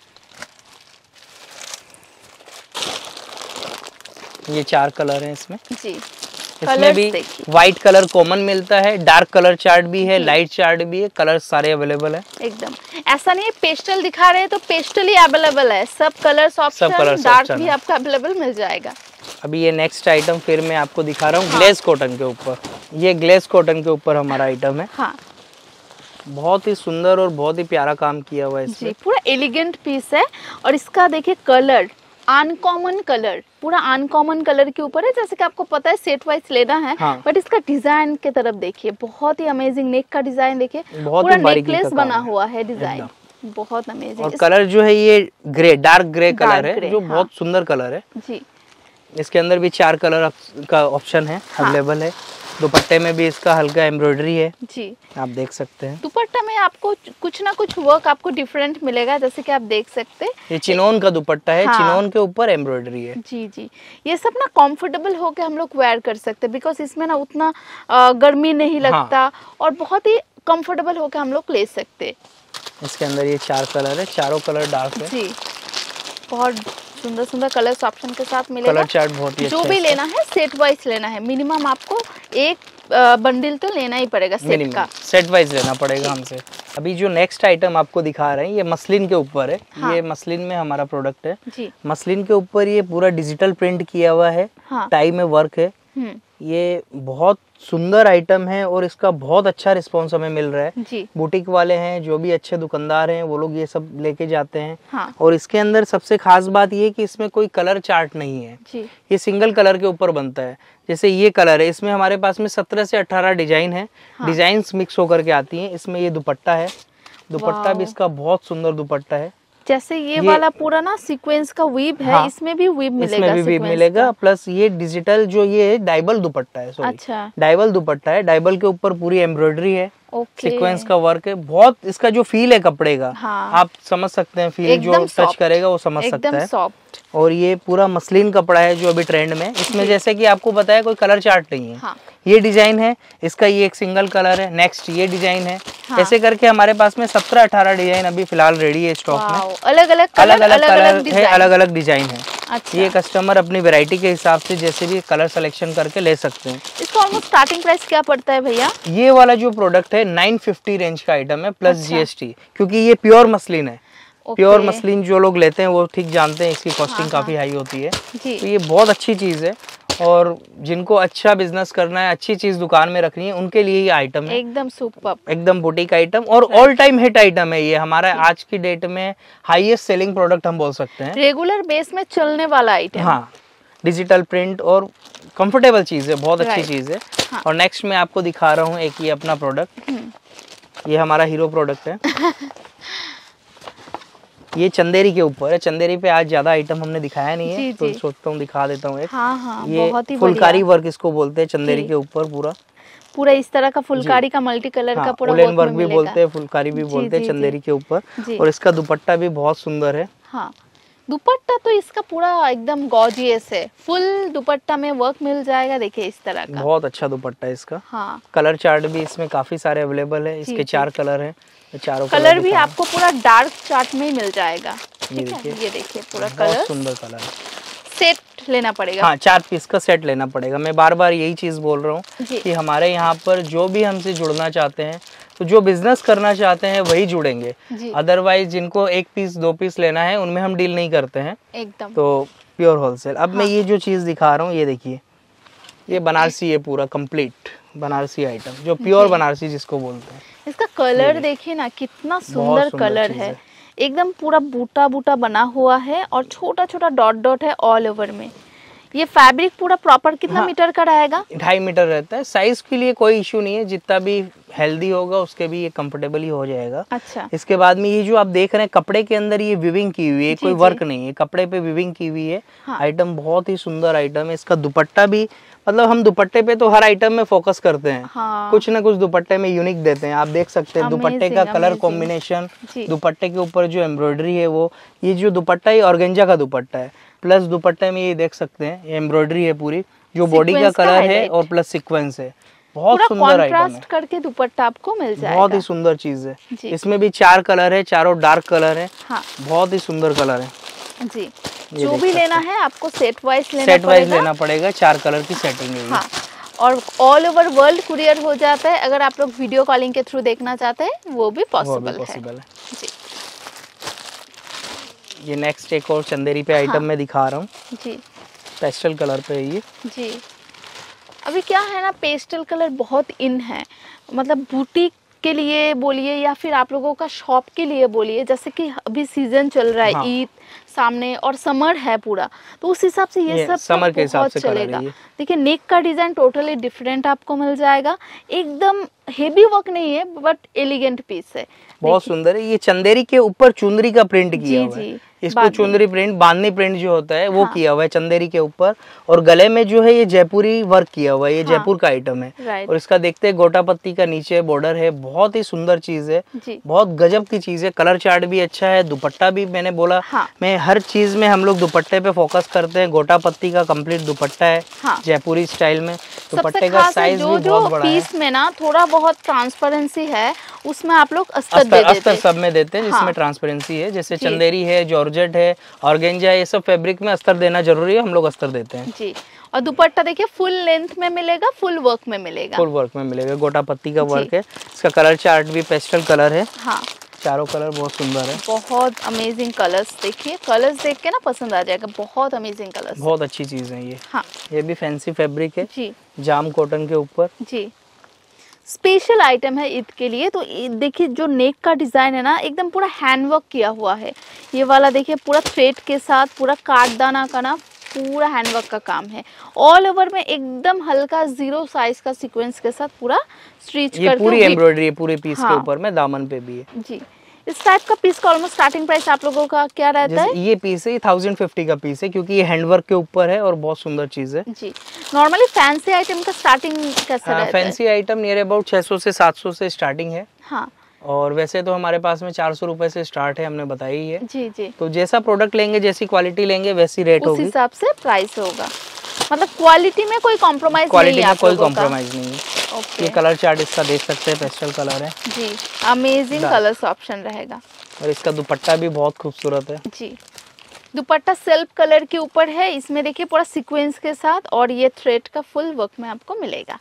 ये 4 कलर हैं इसमें जी। इसमें भी व्हाइट कलर कॉमन मिलता है, डार्क कलर चार्ट भी है, लाइट चार्ट भी है, कलर सारे अवेलेबल है। एकदम ऐसा नहीं है पेस्टल दिखा रहे हैं तो पेस्टल ही अवेलेबल है, सब कलर्स ऑप्शन, डार्क भी आपका अवेलेबल मिल जाएगा। अभी ये नेक्स्ट आइटम फिर मैं आपको दिखा रहा हूँ ग्लेज कॉटन के ऊपर। ये ग्लेज कॉटन के ऊपर हमारा आइटम है। हाँ, बहुत ही सुंदर और बहुत ही प्यारा काम किया हुआ है इसमें। जी, पूरा एलिगेंट पीस है। और इसका देखिए कलर, अनकॉमन कलर, पूरा अनकॉमन कलर के ऊपर है। जैसे कि आपको पता है सेट वाइज लेना है, हाँ। बट इसका डिजाइन की तरफ देखिए, बहुत ही अमेजिंग। नेक का डिजाइन देखिए, बहुत पूरा ही बारीकी नेकलेस का बना काम है। हुआ है डिजाइन, बहुत अमेजिंग। और कलर जो है ये ग्रे, डार्क ग्रे कलर है, जो हाँ। बहुत सुंदर कलर है जी, इसके अंदर भी 4 कलर का ऑप्शन है, अवेलेबल है। दुपट्टे में भी इसका हल्का एम्ब्रॉयडरी है, जी, आप देख सकते हैं। दुपट्टा में आपको कुछ ना कुछ वर्क आपको डिफरेंट मिलेगा, जैसे कि आप देख सकते हैं। ये चिनोन का दुपट्टा है, हाँ। चिनोन के ऊपर एम्ब्रॉयडरी है। जी जी, ये सब ना कंफर्टेबल होके हम लोग वेयर कर सकते हैं, बिकॉज इसमें ना उतना गर्मी नहीं लगता। हाँ। और बहुत ही कंफर्टेबल होके हम लोग ले सकते। इसके अंदर ये 4 कलर है, चारों कलर डार्क है। जी, बहुत सुंदर सुंदर कलर्स ऑप्शन के साथ मिलेगा। कलर चार्ट बहुत ही जो भी लेना है सेट वाइज लेना है, मिनिमम आपको एक बंडल तो लेना ही पड़ेगा सेट का, सेट वाइज लेना पड़ेगा हमसे। अभी जो नेक्स्ट आइटम आपको दिखा रहे हैं ये मसलिन के ऊपर है। हाँ। ये मसलिन में हमारा प्रोडक्ट है जी। मसलिन के ऊपर ये पूरा डिजिटल प्रिंट किया हुआ है। हाँ। टाई में वर्क है। ये बहुत सुंदर आइटम है और इसका बहुत अच्छा रिस्पांस हमें मिल रहा है जी। बुटीक वाले हैं, जो भी अच्छे दुकानदार हैं, वो लोग ये सब लेके जाते हैं। हाँ। और इसके अंदर सबसे खास बात ये है कि इसमें कोई कलर चार्ट नहीं है जी। ये सिंगल कलर के ऊपर बनता है। जैसे ये कलर है, इसमें हमारे पास में 17 से 18 डिजाइन है। हाँ। डिजाइन्स मिक्स होकर के आती हैं। इसमें ये दुपट्टा है, दुपट्टा भी इसका बहुत सुंदर दुपट्टा है। जैसे ये वाला पूरा ना सीक्वेंस का वीव है। हाँ, इसमें भी वीव मिलेगा, इसमें भी वीव मिलेगा। प्लस ये डिजिटल जो ये डाइबल दुपट्टा है, सॉरी अच्छा। डाइबल दुपट्टा है। डाइबल के ऊपर पूरी एम्ब्रॉयडरी है, सीक्वेंस का वर्क है। बहुत इसका जो फील है कपड़े का, हाँ। आप समझ सकते हैं, फील जो टच करेगा वो समझ सकता है। सॉफ्ट। और ये पूरा मसलिन कपड़ा है जो अभी ट्रेंड में। इसमें जैसे कि आपको बताया कोई कलर चार्ट नहीं है। हाँ। ये डिजाइन है इसका, ये एक सिंगल कलर है। नेक्स्ट ये डिजाइन है। हाँ। ऐसे करके हमारे पास में 17-18 डिजाइन अभी फिलहाल रेडी है स्टॉक में। अलग अलग कलर है, अलग अलग डिजाइन है। अच्छा। ये कस्टमर अपनी वैरायटी के हिसाब से जैसे भी कलर सिलेक्शन करके ले सकते हैं। इसका ऑलमोस्ट स्टार्टिंग प्राइस क्या पड़ता है भैया? ये वाला जो प्रोडक्ट है 950 रेंज का आइटम है प्लस GST, क्योंकि ये प्योर मसलिन है। प्योर मसलिन जो लोग लेते हैं वो ठीक जानते हैं इसकी कॉस्टिंग काफी हाई होती है। तो ये बहुत अच्छी चीज है और जिनको अच्छा बिजनेस करना है, अच्छी चीज दुकान में रखनी है, उनके लिए ये आइटम है एकदम सुपर, एकदम बुटीक आइटम और ऑल टाइम हिट आइटम है। ये हमारा आज की डेट में हाईएस्ट सेलिंग प्रोडक्ट हम बोल सकते हैं, रेगुलर बेस में चलने वाला आइटम। हाँ, डिजिटल प्रिंट और कंफर्टेबल चीज है, बहुत अच्छी चीज है। हाँ। और नेक्स्ट मैं आपको दिखा रहा हूँ एक ये अपना प्रोडक्ट, ये हमारा हीरो प्रोडक्ट है। ये चंदेरी के ऊपर है। चंदेरी पे आज ज्यादा आइटम हमने दिखाया नहीं है, तो सोचता हूँ दिखा देता हूँ एक। हाँ, ये फुलकारी वर्क इसको बोलते हैं, चंदेरी के ऊपर पूरा पूरा इस तरह का फुलकारी का मल्टी कलर का पूरा उलेन वर्क में भी मिलेगा। बोलते हैं, फुलकारी भी बोलते हैं चंदेरी के ऊपर। जी। और इसका दुपट्टा भी बहुत सुंदर है। हाँ, दुपट्टा तो इसका पूरा एकदम गॉर्जियस है, फुल दुपट्टा में वर्क मिल जाएगा। देखिए इस तरह का बहुत अच्छा दुपट्टा है इसका। हाँ, कलर चार्ट भी इसमें काफी सारे अवेलेबल है। इसके 4 कलर हैं, चारों कलर भी आपको पूरा डार्क चार्ट में ही मिल जाएगा। ये ठीक है, देखिए, ये देखिए पूरा बहुत कलर। सुंदर कलर है। सेट लेना पड़ेगा। हाँ, 4 पीस का सेट लेना पड़ेगा। मैं बार बार यही चीज बोल रहा हूँ जी। कि हमारे यहाँ पर जो भी हमसे जुड़ना चाहते हैं, तो जो बिजनेस करना चाहते हैं वही जुड़ेंगे। जी। अदरवाइज जिनको 1 पीस 2 पीस लेना है उनमें हम डील नहीं करते हैं। एकदम। तो प्योर होलसेल। अब मैं ये जो चीज दिखा रहा हूँ, ये देखिए, ये बनारसी है, पूरा कंप्लीट बनारसी आइटम, जो प्योर बनारसी जिसको बोलते हैं। इसका कलर देखिए ना, कितना सुंदर कलर चीज़ है। एकदम पूरा बूटा बूटा बना हुआ है और छोटा छोटा डॉट डॉट है ऑल ओवर में। ये फैब्रिक पूरा प्रॉपर कितना मीटर का रहेगा? 2.5 मीटर रहता है। साइज के लिए कोई इशू नहीं है, जितना भी हेल्दी होगा उसके भी ये कंफर्टेबल ही हो जाएगा। अच्छा। इसके बाद में ये जो आप देख रहे हैं कपड़े के अंदर ये विविंग की हुई है, कोई वर्क नहीं है, कपड़े पे विविंग की हुई है। आइटम बहुत ही सुंदर आइटम है। इसका दुपट्टा भी, मतलब हम दुपट्टे पे तो हर आइटम में फोकस करते हैं। हाँ। कुछ ना कुछ दुपट्टे में यूनिक देते हैं। आप देख सकते हैं दुपट्टे का कलर कॉम्बिनेशन, दुपट्टे के ऊपर जो एम्ब्रॉयडरी है वो, ये जो दुपट्टा है ऑर्गेंजा का दुपट्टा है, प्लस दुपट्टे में ये देख सकते हैं ये एम्ब्रॉयडरी है पूरी, जो बॉडी का कलर है और प्लस सीक्वेंस है। बहुत सुंदर आइटम है, करके दुपट्टा आपको मिल जाएगा। बहुत ही सुंदर चीज है। इसमें भी 4 कलर है, चारों डार्क कलर है। हाँ। बहुत ही सुंदर कलर है जी। जो भी लेना है आपको सेट वाइज लेना पड़ेगा। 4 कलर की सेटिंग है। हाँ। और ऑल ओवर वर्ल्ड कुरियर हो जाता है। अगर आप लोग वीडियो कॉलिंग के थ्रू देखना चाहते हैं वो भी पॉसिबल है। जी। ये नेक्स्ट एक और चंदेरी पे आइटम मैं दिखा रहा हूँ जी। पेस्टल कलर पे ये जी। अभी क्या है ना, पेस्टल कलर बहुत इन है, मतलब बुटीक के लिए बोलिए या फिर आप लोगों का शॉप के लिए बोलिए। जैसे कि अभी सीजन चल रहा है, ईद सामने और समर है पूरा, तो उस हिसाब से ये सब समर के हिसाब से चलेगा। देखिए नेक का डिजाइन टोटली डिफरेंट आपको मिल जाएगा। एकदम हेवी वर्क नहीं है बट एलिगेंट पीस है, बहुत सुंदर है। ये चंदेरी के ऊपर चुनरी का प्रिंट किया हुआ है। इसको चुनरी प्रिंट, बांधनी प्रिंट जो होता है वो किया हुआ है चंदेरी के ऊपर। और गले में जो है ये जयपुरी वर्क किया हुआ है, ये जयपुर का आइटम है। और इसका देखते हैं गोटा पत्ती का नीचे बॉर्डर है। बहुत ही सुंदर चीज है, बहुत गजब की चीज है। कलर चार्ट भी अच्छा है, दुपट्टा भी मैंने बोला मैं हर चीज में हम लोग दुपट्टे पे फोकस करते हैं। गोटा पत्ती का कंप्लीट दुपट्टा है जयपुरी स्टाइल में। दुपट्टे का साइज भी बहुत बड़ा है। पीस में ना थोड़ा बहुत ट्रांसपेरेंसी है, उसमें आप लोग अस्तर सब में देते हैं जिसमें ट्रांसपेरेंसी है। जैसे चंदेरी है, जॉर्जेट है, ऑर्गेंजा है, ये सब फैब्रिक में अस्तर देना जरूरी है, हम लोग अस्तर देते हैं जी। और दुपट्टा देखिए फुल लेंथ में मिलेगा, फुल वर्क में मिलेगा। फुल वर्क में मिलेगा, गोटा पत्ती का वर्क है। इसका कलर चार्ट भी पेस्टल कलर है। हाँ, चारों कलर बहुत सुंदर है। बहुत अमेजिंग कलर्स। देखिए कलर्स देख के ना पसंद आ जाएगा, बहुत अमेजिंग कलर्स, बहुत अच्छी चीज है ये। हाँ, ये भी फैंसी फैब्रिक है जी, जाम कॉटन के ऊपर जी। स्पेशल आइटम है ईद के लिए। तो देखिए जो नेक का डिजाइन है ना एकदम पूरा हैंडवर्क किया हुआ है। ये वाला देखिए पूरा थ्रेड के साथ पूरा काटदाना का ना पूरा हैंडवर्क का काम है। ऑल ओवर में एकदम हल्का 0 साइज का सीक्वेंस के साथ पूरा स्टिच करके पूरी एम्ब्रॉयडरी है पूरे पीस के ऊपर में, दामन पे भी है जी। इस टाइप का पीस का ऑलमोस्ट स्टार्टिंग प्राइस आप लोगों का क्या रहता है? ये पीस है 1050 का पीस है, क्योंकि ये हैंडवर्क के ऊपर है और बहुत सुंदर चीज है जी। नॉर्मली फैंसी आइटम का स्टार्टिंग कैसे रहता है? फैंसी आइटम नियर अबाउट 600 से 700 से स्टार्टिंग है। हाँ, और वैसे तो हमारे पास में 400 रुपए से स्टार्ट है, हमने बताई है जी जी। तो जैसा प्रोडक्ट लेंगे, जैसी क्वालिटी लेंगे वैसी रेट होगी, उस हिसाब से प्राइस होगा। मतलब क्वालिटी में कोई कॉम्प्रोमाइज नहीं है? क्वालिटी में कोई कॉम्प्रोमाइज नहीं है। ओके। ये कलर चार्ट इसका देख सकते हैं, पेस्टल कलर है जी, अमेजिंग कलर्स ऑप्शन रहेगा। और इसका दुपट्टा भी बहुत खूबसूरत है जी। दुपट्टा सेल्फ कलर के ऊपर है, इसमें देखिए पूरा सीक्वेंस के साथ, और ये थ्रेड का फुल वर्क में आपको मिलेगा।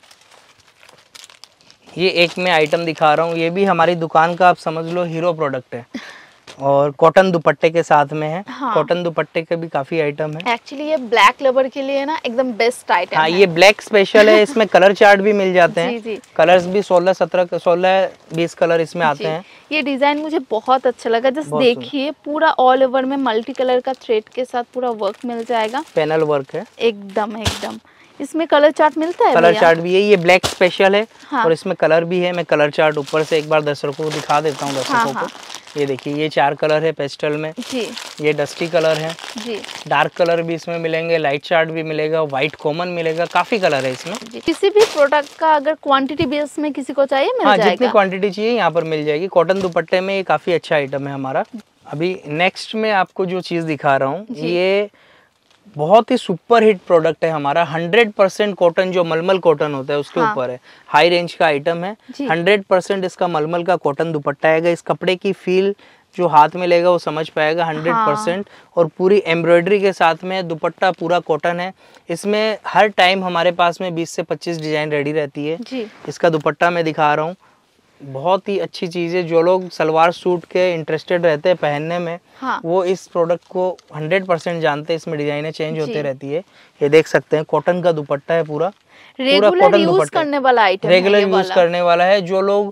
ये एक मैं आइटम दिखा रहा हूँ, ये भी हमारी दुकान का आप समझ लो हीरो प्रोडक्ट है और कॉटन दुपट्टे के साथ में है। हाँ। कॉटन दुपट्टे के भी काफी आइटम है। एक्चुअली ये ब्लैक लवर के लिए ना एकदम बेस्ट आइटम हाँ, है। ये ब्लैक स्पेशल है, इसमें कलर चार्ट भी मिल जाते हैं। जी, जी। कलर्स भी 16-20 कलर इसमें आते हैं। ये डिजाइन मुझे बहुत अच्छा लगा। जस्ट देखिए पूरा ऑल ओवर में मल्टी कलर का थ्रेड के साथ पूरा वर्क मिल जाएगा, पैनल वर्क है एकदम एकदम। इसमें कलर चार्ट मिलता है? कलर चार्ट भी है, ये ब्लैक स्पेशल है। हाँ। और इसमें कलर भी है। मैं कलर चार्ट ऊपर से एक बार दर्शकों को दिखा देता हूँ, दर्शकों को ये देखिए ये 4 कलर है पेस्टल में जी। ये डस्टी कलर है जी। डार्क कलर भी इसमें मिलेंगे, लाइट चार्ट भी मिलेगा, व्हाइट कॉमन मिलेगा, काफी कलर है इसमें। किसी भी प्रोडक्ट का अगर क्वांटिटी बेस में किसी को चाहिए मिल जाएगा। जितनी क्वांटिटी चाहिए यहाँ पर मिल जाएगी। कॉटन दुपट्टे में ये काफी अच्छा आइटम है हमारा। अभी नेक्स्ट में आपको जो चीज दिखा रहा हूँ ये बहुत ही सुपर हिट प्रोडक्ट है हमारा। 100% कॉटन, जो मलमल कॉटन होता है उसके ऊपर है। हाई रेंज का आइटम है। 100% इसका मलमल का कॉटन दुपट्टा आएगा। इस कपड़े की फील जो हाथ में लेगा वो समझ पाएगा 100%। और पूरी एम्ब्रॉयडरी के साथ में दुपट्टा पूरा कॉटन है। इसमें हर टाइम हमारे पास में 20 से 25 डिजाइन रेडी रहती है जी। इसका दुपट्टा मैं दिखा रहा हूँ, बहुत ही अच्छी चीज है। जो लोग सलवार सूट के इंटरेस्टेड रहते हैं पहनने में, वो इस प्रोडक्ट को 100% जानते हैं। इसमें डिजाइनें चेंज होते रहती है। ये देख सकते हैं कॉटन का दुपट्टा है, पूरा रेगुलर यूज करने वाला आइटम, रेगुलर यूज करने वाला है। जो लोग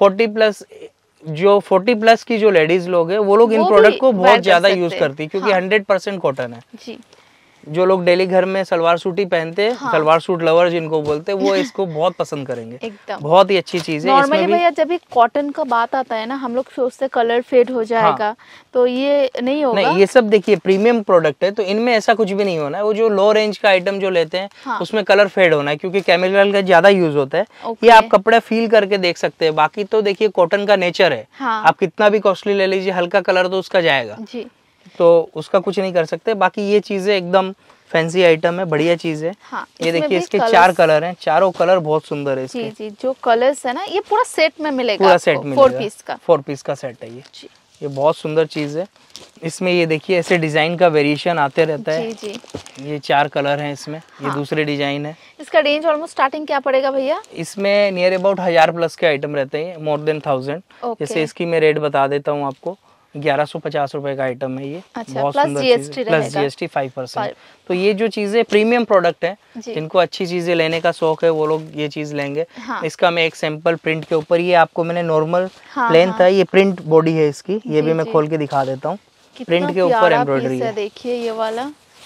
40 प्लस की जो लेडीज लोग है वो लोग इन प्रोडक्ट को बहुत ज्यादा यूज करती है क्योंकि 100% कॉटन है जी। जो लोग डेली घर में सलवार सूट ही पहनते हैं, सलवार सूट लवर जिनको बोलते हैं, वो इसको बहुत पसंद करेंगे। एकदम बहुत ही अच्छी चीज है। नॉर्मली भैया जब भी कॉटन का बात आता है ना, हम लोग सोचते कलर फेड हो जाएगा, तो ये नहीं होगा। नहीं, ये सब देखिए प्रीमियम प्रोडक्ट है तो इनमें ऐसा कुछ भी नहीं होना है। वो जो लो रेंज का आइटम जो लेते हैं उसमें कलर फेड होना है क्योंकि केमिकल का ज्यादा यूज होता है। ये आप कपड़ा फील करके देख सकते हैं। बाकी तो देखिए कॉटन का नेचर है, आप कितना भी कॉस्टली ले लीजिए, हल्का कलर तो उसका जाएगा जी। तो उसका कुछ नहीं कर सकते। बाकी ये चीजें एकदम फैंसी आइटम है, बढ़िया चीज है। ये देखिए इसके 4 कलर हैं, चारों कलर बहुत सुंदर है इसके। जी, जो कलर्स है ना, ये पूरा सेट में मिलेगा, पूरा सेट मिलेगा। 4 पीस का सेट है ये बहुत सुंदर चीज है। इसमें ये देखिए ऐसे डिजाइन का वेरिएशन आते रहता है जी। ये 4 कलर हैं इसमें। ये दूसरे डिजाइन है। इसका रेंज ऑलमोस्ट स्टार्टिंग क्या पड़ेगा भैया? इसमें नियर अबाउट 1000 प्लस के आइटम रहते हैं, मोर देन 1000। जैसे इसकी मैं रेट बता देता हूँ आपको, 1150 रुपए का आइटम है ये। बहुत सुंदर चीज है, प्लस GST 5%। तो ये जो चीजें प्रीमियम प्रोडक्ट है, जिनको अच्छी चीजें लेने का शौक है वो लोग ये चीज लेंगे। इसका मैं एक सैंपल प्रिंट के ऊपर, ये आपको मैंने नॉर्मल प्लेन था, ये प्रिंट बॉडी है इसकी। ये भी मैं खोल के दिखा देता हूँ। प्रिंट के ऊपर एम्ब्रॉयडरी है। देखिए ये वाला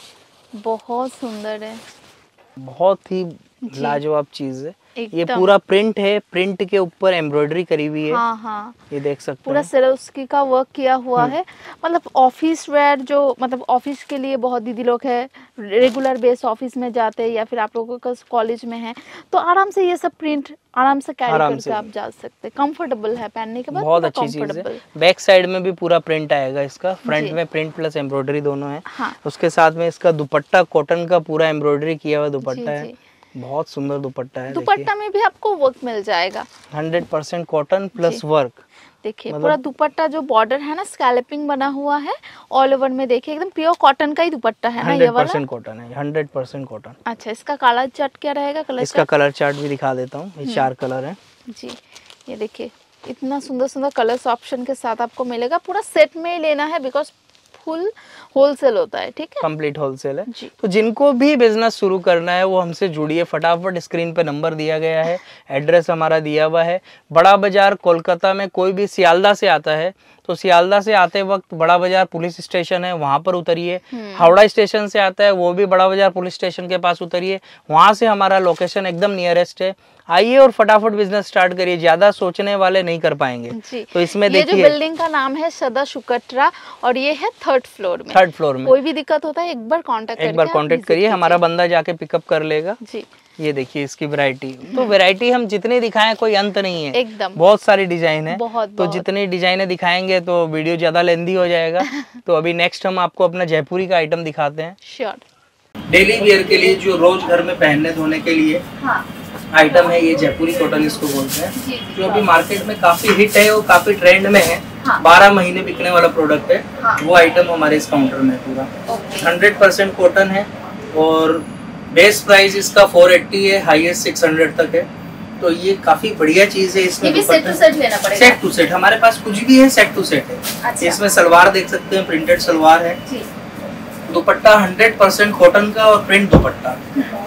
बहुत सुंदर है, बहुत ही लाजवाब चीज है। ये पूरा प्रिंट है, प्रिंट के ऊपर एम्ब्रॉयडरी करी हुई है। ये देख सकते हैं पूरा सिरोस्की का वर्क किया हुआ है। मतलब ऑफिस वेयर, जो मतलब ऑफिस के लिए बहुत दीदी लोग है, रेगुलर बेस ऑफिस में जाते हैं या फिर आप लोगों का कॉलेज में है, तो आराम से ये सब प्रिंट आराम से कैरी करके आप जा सकते हैं। कंफर्टेबल है पहनने के बाद, बहुत अच्छी चीज है। बैक साइड में भी पूरा प्रिंट आएगा इसका, फ्रंट में प्रिंट प्लस एम्ब्रॉयडरी दोनों है। उसके साथ में इसका दुपट्टा कॉटन का पूरा एम्ब्रॉयडरी किया हुआ दुपट्टा है। बहुत सुंदर दुपट्टा है। दुपट्टा में भी आपको वर्क मिल जाएगा, 100% कॉटन प्लस वर्क। देखिए पूरा दुपट्टा जो बॉर्डर है ना, स्कैल्पिंग बना हुआ है ऑल ओवर में। देखिए एकदम प्योर कॉटन का ही दुपट्टा है ना ये वाला। 100% कॉटन है, 100% कॉटन। अच्छा, इसका कलर चार्ट क्या रहेगा? इसका कलर चार्ट भी दिखा देता हूँ। ये 4 कलर है जी। ये देखिए इतना सुंदर सुंदर कलर्स ऑप्शन के साथ आपको मिलेगा। पूरा सेट में ही लेना है बिकॉज फुल होलसेल होता है, ठीक है, कंप्लीट होलसेल है जी। तो जिनको भी बिजनेस शुरू करना है वो हमसे जुड़िए फटाफट। स्क्रीन पे नंबर दिया गया है, एड्रेस हमारा दिया हुआ है। बड़ा बाजार कोलकाता में कोई भी सियालदा से आता है तो सियालदा से आते वक्त बड़ा बाजार पुलिस स्टेशन है, वहां पर उतरिए। हावड़ा स्टेशन से आता है वो भी बड़ा बाजार पुलिस स्टेशन के पास उतरिए। वहां से हमारा लोकेशन एकदम नियरेस्ट है। आइए और फटाफट बिजनेस स्टार्ट करिए, ज्यादा सोचने वाले नहीं कर पाएंगे जी। तो इसमें देखिए, ये जो बिल्डिंग का नाम है सदा शुकट्रा और ये है 3rd फ्लोर में। 3rd फ्लोर में। कोई भी दिक्कत होता है एक बार कांटेक्ट करिए, हमारा बंदा जाके पिकअप कर लेगा जी। ये देखिए इसकी वैरायटी, तो वैरायटी हम जितने दिखाएं कोई अंत नहीं है, एकदम बहुत सारी डिजाइन है। तो जितनी डिजाइने दिखाएंगे तो वीडियो ज्यादा लेंदी हो जाएगा। तो अभी नेक्स्ट हम आपको अपना जयपुरी का आइटम दिखाते हैं। श्योर। डेली वियर के लिए जो रोज घर में पहनने धोने के लिए आइटम है, ये जयपुरी कॉटन इसको बोलते हैं, जो अभी मार्केट में काफी हिट है और काफी ट्रेंड में है। 12 महीने बिकने वाला प्रोडक्ट है। वो आइटम हमारे इस काउंटर में पूरा 100% कॉटन है और बेस प्राइस इसका 480 है, हाईएस्ट 600 तक है। तो ये काफी बढ़िया चीज है। इसमें सेट टू सेट लेना पड़ेगा। सेट टू सेट हमारे पास कुछ भी है, सेट टू सेट है। अच्छा। इसमें सलवार देख सकते हैं, प्रिंटेड सलवार है। दुपट्टा 100% कॉटन का और प्रिंट दुपट्टा।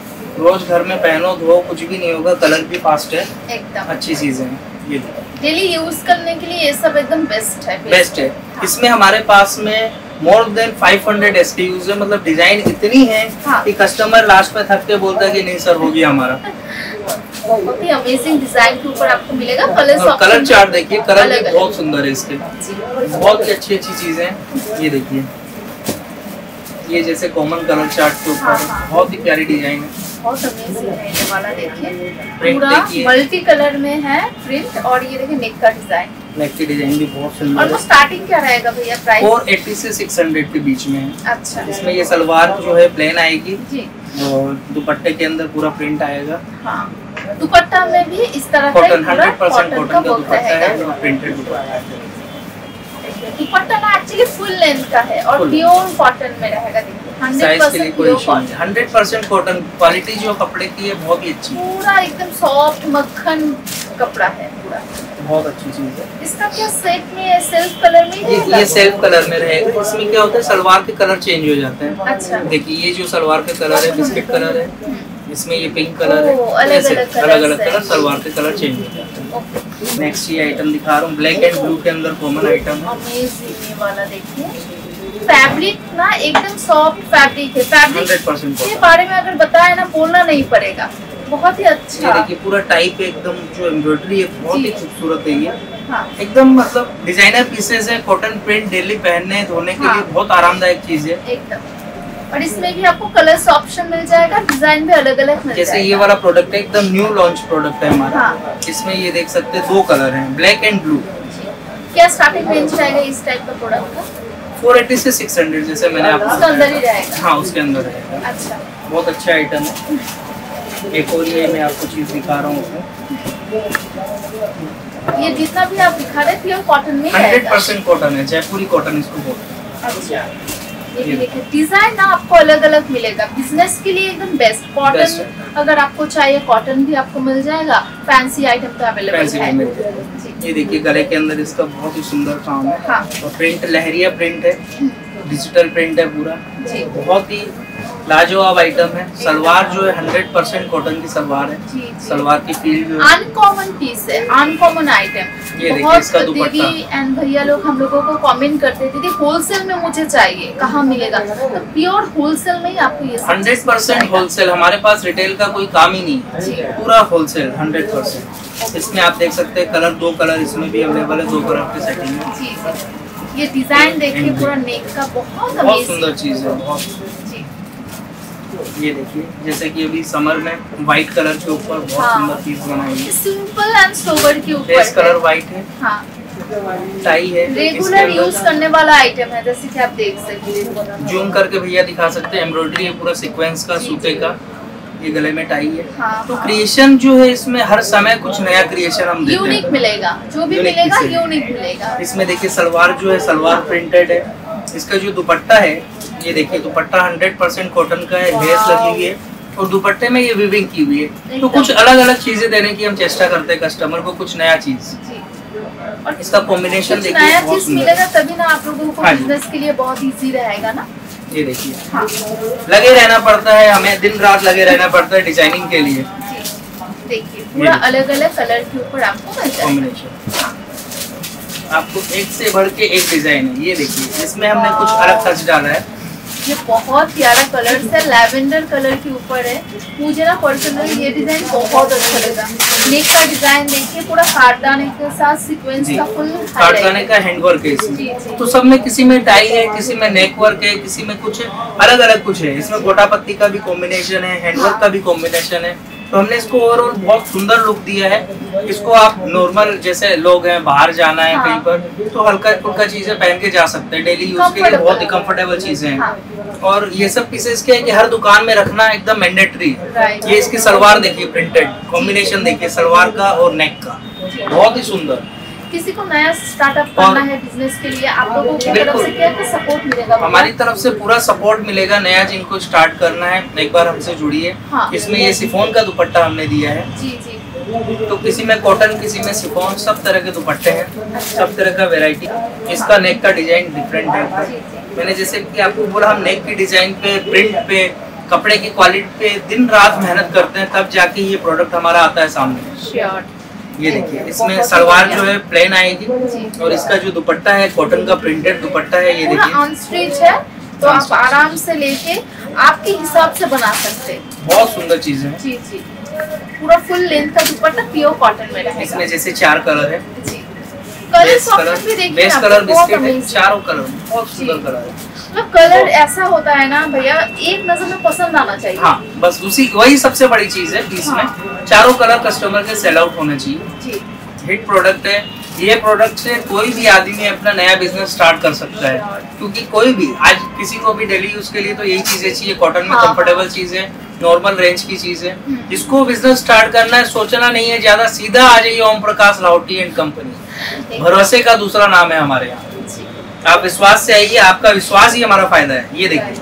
रोज घर में पहनो धो कुछ भी नहीं होगा, कलर भी फास्ट है, एकदम अच्छी चीजें हैं। ये डेली यूज करने के लिए ये सब एकदम बेस्ट है। बेस्ट है। इसमें हमारे पास में मोर देन 500 SKUs है, मतलब डिजाइन इतनी है कि कस्टमर लास्ट में थक के बोलता है कि नहीं सर हो गया हमारा। बहुत ही अमेजिंग डिजाइन के ऊपर आपको मिलेगा। कलर चार्ट देखिए, कलर भी बहुत सुंदर है इसके, बहुत ही अच्छी चीजें हैं। ये देखिए, ये जैसे कॉमन कलर चार्ट के ऊपर बहुत ही प्यारी डिजाइन है, बहुत अमेजिंग है ये वाला। देखिए पूरा मल्टी कलर में है प्रिंट, और ये देखिए नेक का डिजाइन, नेक की डिजाइन भी बहुत सुंदर और वो स्टार्टिंग क्या रहेगा भैया प्राइस? 480 से 600 के बीच में है। अच्छा, इसमें ये सलवार जो है प्लेन आएगी जी, और दुपट्टे के अंदर पूरा प्रिंट आएगा। हाँ, दुपट्टा में भी इस तरह का कॉटन 100% कॉटन का दुपट्टा है, प्रिंटेड दुपट्टा है। दुपट्टा ना एक्चुअली फुल लेंथ का है और प्योर कॉटन में रहेगा। देखिए 100% प्योर कॉटन, 100% कॉटन, क्वालिटी जो कपड़े की है बहुत ही अच्छी, पूरा एकदम सॉफ्ट मक्खन कपड़ा है पूरा, बहुत अच्छी चीज है। इसका क्या सेट में है, सेल्फ कलर में रहेगा? ये सेल्फ कलर में रहेगा। इसमें क्या होता है, सलवार के कलर चेंज हो जाते हैं। अच्छा, देखिए ये जो सलवार के कलर है बिस्किट कलर है, इसमें ये पिंक कलर है, अलग अलग कलर सलवार के कलर चेंज हो जाते हैं। नेक्स्ट ये आइटम दिखा रहा हूँ, ब्लैक एंड ब्लू के अंदर कॉमन आइटम है। अमेजिंग ये वाला देखिए, फैब्रिक ना एकदम सॉफ्ट फैब्रिक है। फैब्रिक 100% के बारे में अगर बताया ना, बोलना नहीं पड़ेगा, बहुत ही अच्छा। ये देखिए पूरा टाइप एकदम जो एम्ब्रॉयडरी है बहुत ही खूबसूरत है ये। हाँ, एकदम मतलब डिजाइनर पीसेस है, कॉटन प्रिंट, डेली पहनने धोने के लिए बहुत आरामदायक चीज है एकदम। और इसमें भी आपको कलर्स ऑप्शन मिल जाएगा, डिजाइन भी अलग अलग मिल जैसे जाएगा। ये वाला प्रोडक्ट है एकदम न्यू लॉन्च प्रोडक्ट है हमारा। हाँ। इसमें ये देख सकते हैं 2 कलर हैं, ब्लैक एंड ब्लू। क्या स्टार्टिंग रेंज रहेगा इस टाइप का प्रोडक्ट का? 480 से 600 जैसे मैंने आपको उसके अंदर ही रहेगा। हाँ उसके अंदर रहेगा। अच्छा, बहुत अच्छा आइटम है। एक और ये मैं आपको चीज दिखा रहा हूँ, ये जितना भी आप दिखा रहे प्योर कॉटन में 100% कॉटन है, जयपुरी कॉटन इसको बोलते हैं। अच्छा, ये भी देखिए डिजाइन ना आपको अलग अलग मिलेगा। बिजनेस के लिए एकदम बेस्ट कॉटन, अगर आपको चाहिए कॉटन भी आपको मिल जाएगा। फैंसी आइटम तो अवेलेबल है। ये देखिए गले के अंदर इसका बहुत ही सुंदर काम है। हाँ। और प्रिंट लहरिया प्रिंट है, डिजिटल प्रिंट है पूरा, बहुत ही लाजवाब आइटम है। सलवार जो है 100% कॉटन की सलवार है। सलवार की फील जो है अनकॉमन पीस है, अनकॉमन आइटम। ये देखिए इसका दुपट्टा। दीदी एंड भैया लोग हम लोगों को कमेंट करते थे, दीदी होलसेल में मुझे चाहिए, कहाँ मिलेगा? तो प्योर होलसेल में ही आपको ये 100% होलसेल। हमारे पास रिटेल का कोई काम ही नहीं है, पूरा होलसेल 100%। इसमें आप देख सकते हैं कलर, 2 कलर इसमें भी अवेलेबल है, 2 कलर की सेटिंग है। जी, ये डिजाइन देखिए पूरा नेक का, बहुत सुंदर चीज है, बहुत। ये देखिए जैसे कि अभी समर में व्हाइट कलर के ऊपर बहुत सुंदर चीज बनाई है, सिंपल एंड सोबर के ऊपर। बेस कलर व्हाइट है। हाँ, टाई है, रेगुलर यूज करने वाला आइटम है, जैसे कि आप देख सकते हैं। जूम करके भैया दिखा सकते हैं, एम्ब्रॉयडरी है पूरा सीक्वेंस का, सूते का। ये गले में टाई है। हाँ, तो क्रिएशन जो है इसमें हर समय कुछ नया क्रिएशन हम देते हैं, यूनिक मिलेगा, जो भी मिलेगा यूनिक मिलेगा। इसमें देखिए सलवार जो है सलवार प्रिंटेड है। इसका जो दुपट्टा है ये देखिए, दुपट्टा 100% कॉटन का है, लेस लगी हुई है और दुपट्टे में ये विविंग की हुई है। तो कुछ अलग अलग चीजें देने की हम चेष्टा करते हैं कस्टमर को, कुछ नया चीज। और इसका कॉम्बिनेशन देखिए नया चीज मिलेगा तभी ना आप लोगों को बिजनेस के लिए बहुत इजी रहेगा ना। ये देखिए लगे रहना पड़ता है हमें, दिन रात लगे रहना पड़ता है डिजाइनिंग के लिए। देखिए पूरा अलग अलग कलर के ऊपर आपको मिल जाएगा कॉम्बिनेशन। आपको एक से बढ़ के एक डिजाइन है। ये देखिए इसमें हमने कुछ अलग टच डाला है। ये बहुत प्यारा कलर है, लैवेंडर कलर के ऊपर है। मुझे ना पर्सनली ये डिजाइन बहुत अच्छा लगा। नेक का डिजाइन देखिए, पूरा कारदाने के साथ सीक्वेंस का फुल कारदाने का हैंडवर्क है इसमें। तो सब में किसी में टाई है, किसी में नेक वर्क है, किसी में कुछ अलग अलग कुछ है। इसमें गोटा पत्ती का भी कॉम्बिनेशन है, हैंडवर्क का भी कॉम्बिनेशन है। तो हमने इसको ओवरऑल बहुत सुंदर लुक दिया है। इसको आप नॉर्मल जैसे लोग हैं, बाहर जाना है कहीं पर, तो हल्का फुल्का चीजें पहन के जा सकते हैं। डेली यूज के लिए बहुत ही कंफर्टेबल चीजें हैं। और ये सब पीसेस क्या है कि हर दुकान में रखना एकदम मैंडेटरी है। ये इसकी सलवार देखिए, प्रिंटेड कॉम्बिनेशन देखिए सलवार का और नेक का, बहुत ही सुंदर। किसी को नया स्टार्टअप करना है बिजनेस के लिए, आप लोगों की तरफ से क्या सपोर्ट मिलेगा? हमारी तरफ से पूरा सपोर्ट मिलेगा। नया जिनको स्टार्ट करना है एक बार हमसे जुड़िए। हाँ। इसमें ये शिफॉन का दुपट्टा हमने दिया है। जी जी। तो किसी में कॉटन, किसी में शिफॉन, सब तरह के दुपट्टे हैं, सब तरह का वैरायटी। इसका नेक का डिजाइन डिफरेंट है। मैंने जैसे कि आपको बोला, हम नेक की डिजाइन पे, प्रिंट पे, कपड़े की क्वालिटी पे दिन रात मेहनत करते हैं, तब जाके ये प्रोडक्ट हमारा आता है सामने। ये देखिए इसमें सलवार जो है प्लेन आएगी और इसका जो दुपट्टा है कॉटन का प्रिंटेड दुपट्टा है। ये देखिए ऑन स्टिच है, तो आप आराम से लेके आपके हिसाब से बना सकते हैं। बहुत सुंदर चीज है। जी जी। पूरा फुल लेंथ का दुपट्टा प्योर कॉटन में रहेगा। इसमें जैसे 4 कलर है, जी कलर ऑप्शन भी देखिए बेस ना, कलर बहुत बिस्किट है, amazing। चारों कलर बहुत सुंदर कलर है। मतलब कलर ऐसा होता है ना भैया, एक नजर में पसंद आना चाहिए। हाँ बस वही सबसे बड़ी चीज है पीस में, चारों कलर कस्टमर के सेल आउट होने चाहिए। जी हिट प्रोडक्ट है ये, प्रोडक्ट से कोई भी आदमी अपना नया बिजनेस स्टार्ट कर सकता है, क्योंकि कोई भी आज किसी को भी डेली यूज के लिए तो यही चीजें चाहिए, कॉटन में कंफर्टेबल चीजें, नॉर्मल रेंज की चीजें। जिसको बिजनेस स्टार्ट करना है, सोचना नहीं है ज्यादा, सीधा आ जाइए ओम प्रकाश लाहौटी एंड कंपनी, भरोसे का दूसरा नाम है हमारे यहाँ। आप विश्वास से आइए, आपका विश्वास ही हमारा फायदा है। ये देखिए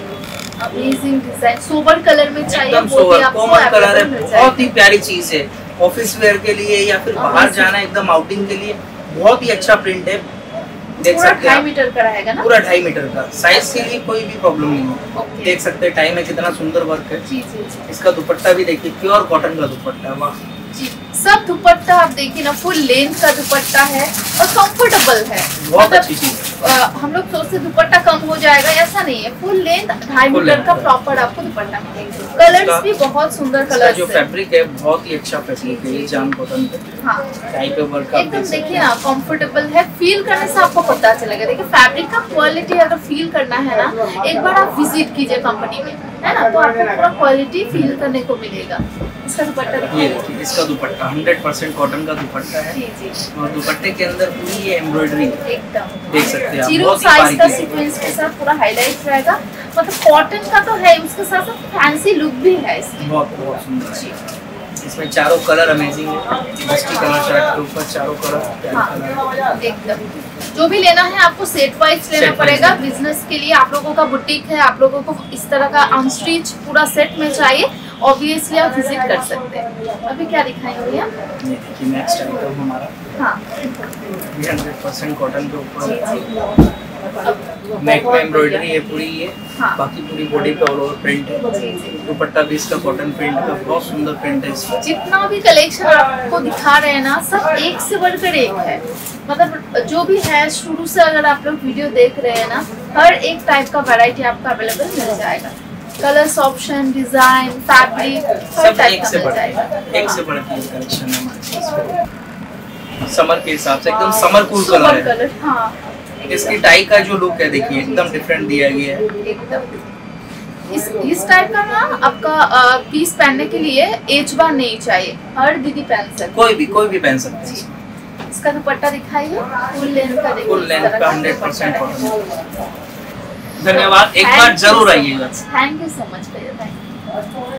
अमेजिंग डिजाइन, सोबर कलर में चाहिए, एकदम सोबर कॉमन कलर है, बहुत ही प्यारी चीज है, ऑफिस वेयर के लिए या फिर बाहर जाना है एकदम आउटिंग के लिए, बहुत ही अच्छा प्रिंट है। देख सकते हैं 2.5 मीटर का रहेगा ना, पूरा 2.5 मीटर का, साइज के लिए कोई भी प्रॉब्लम नहीं है। देख सकते हैं टाइम में कितना सुंदर वर्क है। जी जी जी इसका दुपट्टा भी देखिए, प्योर कॉटन का दुपट्टा, वाह जी। सब दुपट्टा आप देखिए ना, फुल लेंथ का दुपट्टा है और कंफर्टेबल है। बहुत अच्छी चीज। हम लोग सोचते दुपट्टा कम हो जाएगा, ऐसा नहीं है, फुल लेंथ 2.5 मीटर का प्रॉपर आपको दुपट्टा मिलेगा। कलर्स भी बहुत सुंदर कलर, जो फैब्रिक है बहुत ही अच्छा फैब्रिक है, जाम कॉटन पे हाँ टाइप पे वर्क एकदम देखिए ना, कंफर्टेबल है, फील करने से आपको पता चलेगा। देखिए फैब्रिक का क्वालिटी अगर फील करना है ना, एक बार आप विजिट कीजिए कंपनी में, है ना, तो आपको पूरा क्वालिटी फील करने को मिलेगा। इसका दुपट्टा ये देखिए, देखिए इसका दुपट्टा 100% कॉटन का दुपट्टा है, जी जी और दुपट्टे के अंदर पूरी ये एम्ब्रॉयडरी है, एकदम देख सकते हैं आप, जीरो बहुत ही साइज का बारीकी से। सीक्वेंस के साथ पूरा हाईलाइट रहेगा। मतलब कॉटन का तो है, उसके साथ साथ फैंसी लुक भी है इसमें। बहुत सुंदर है। इसमें चारों कलर अमेजिंग है, मस्टी कलर चार्ट के ऊपर चारों कलर हाँ एकदम, जो भी लेना है आपको सेट वाइज लेना पड़ेगा। बिजनेस के लिए आप लोगों का बुटीक है, आप लोगों को इस तरह का अनस्टिच पूरा सेट में चाहिए, ऑब्वियसली आप विजिट कर सकते हैं। अभी क्या दिखाएंगे भैया? ये देखिए नेक्स्ट आइटम हमारा, हाँ 100% कॉटन के ऊपर जी नेक में एम्ब्रॉयडरी है पूरी ये, हाँ। बाकी पूरी बॉडी पे ऑल ओवर प्रिंट है। जी जी। दुपट्टा भी इसका कॉटन प्रिंट का बहुत सुंदर प्रिंट है इसका। जितना भी कलेक्शन आपको दिखा रहे हैं ना, सब एक से बढ़कर एक है। मतलब जो भी है, शुरू से अगर आप लोग वीडियो देख रहे हैं ना, हर एक टाइप का वैरायटी आपको अवेलेबल मिल जाएगा। कलर्स ऑप्शन, डिजाइन, फैब्रिक, हर सब टाइप एक का से मिल बढ़ जाएगा। एक से बढ़ के कलेक्शन है हमारे पास। समर के हिसाब से एकदम समर कूल सुपर कलर है। कलर, हाँ इसकी टाई का जो लुक है देखिए एकदम डिफरेंट दिया गया है। एकदम। इस टाइप का ना आपका पीस पहनने के लिए एज बार नहीं चाहिए, हर दीदी पहन सकते, कोई भी पहन सकते हैं। इसका दुपट्टा दिखाइए, फुल लेंथ का देखिए, फुल इस लेंथ तरह का का 100% दुपट्टा है। कॉटन। धन्यवाद, एक बार जरूर आइएगा। थैंक यू सो मच भैया, थैंक यू।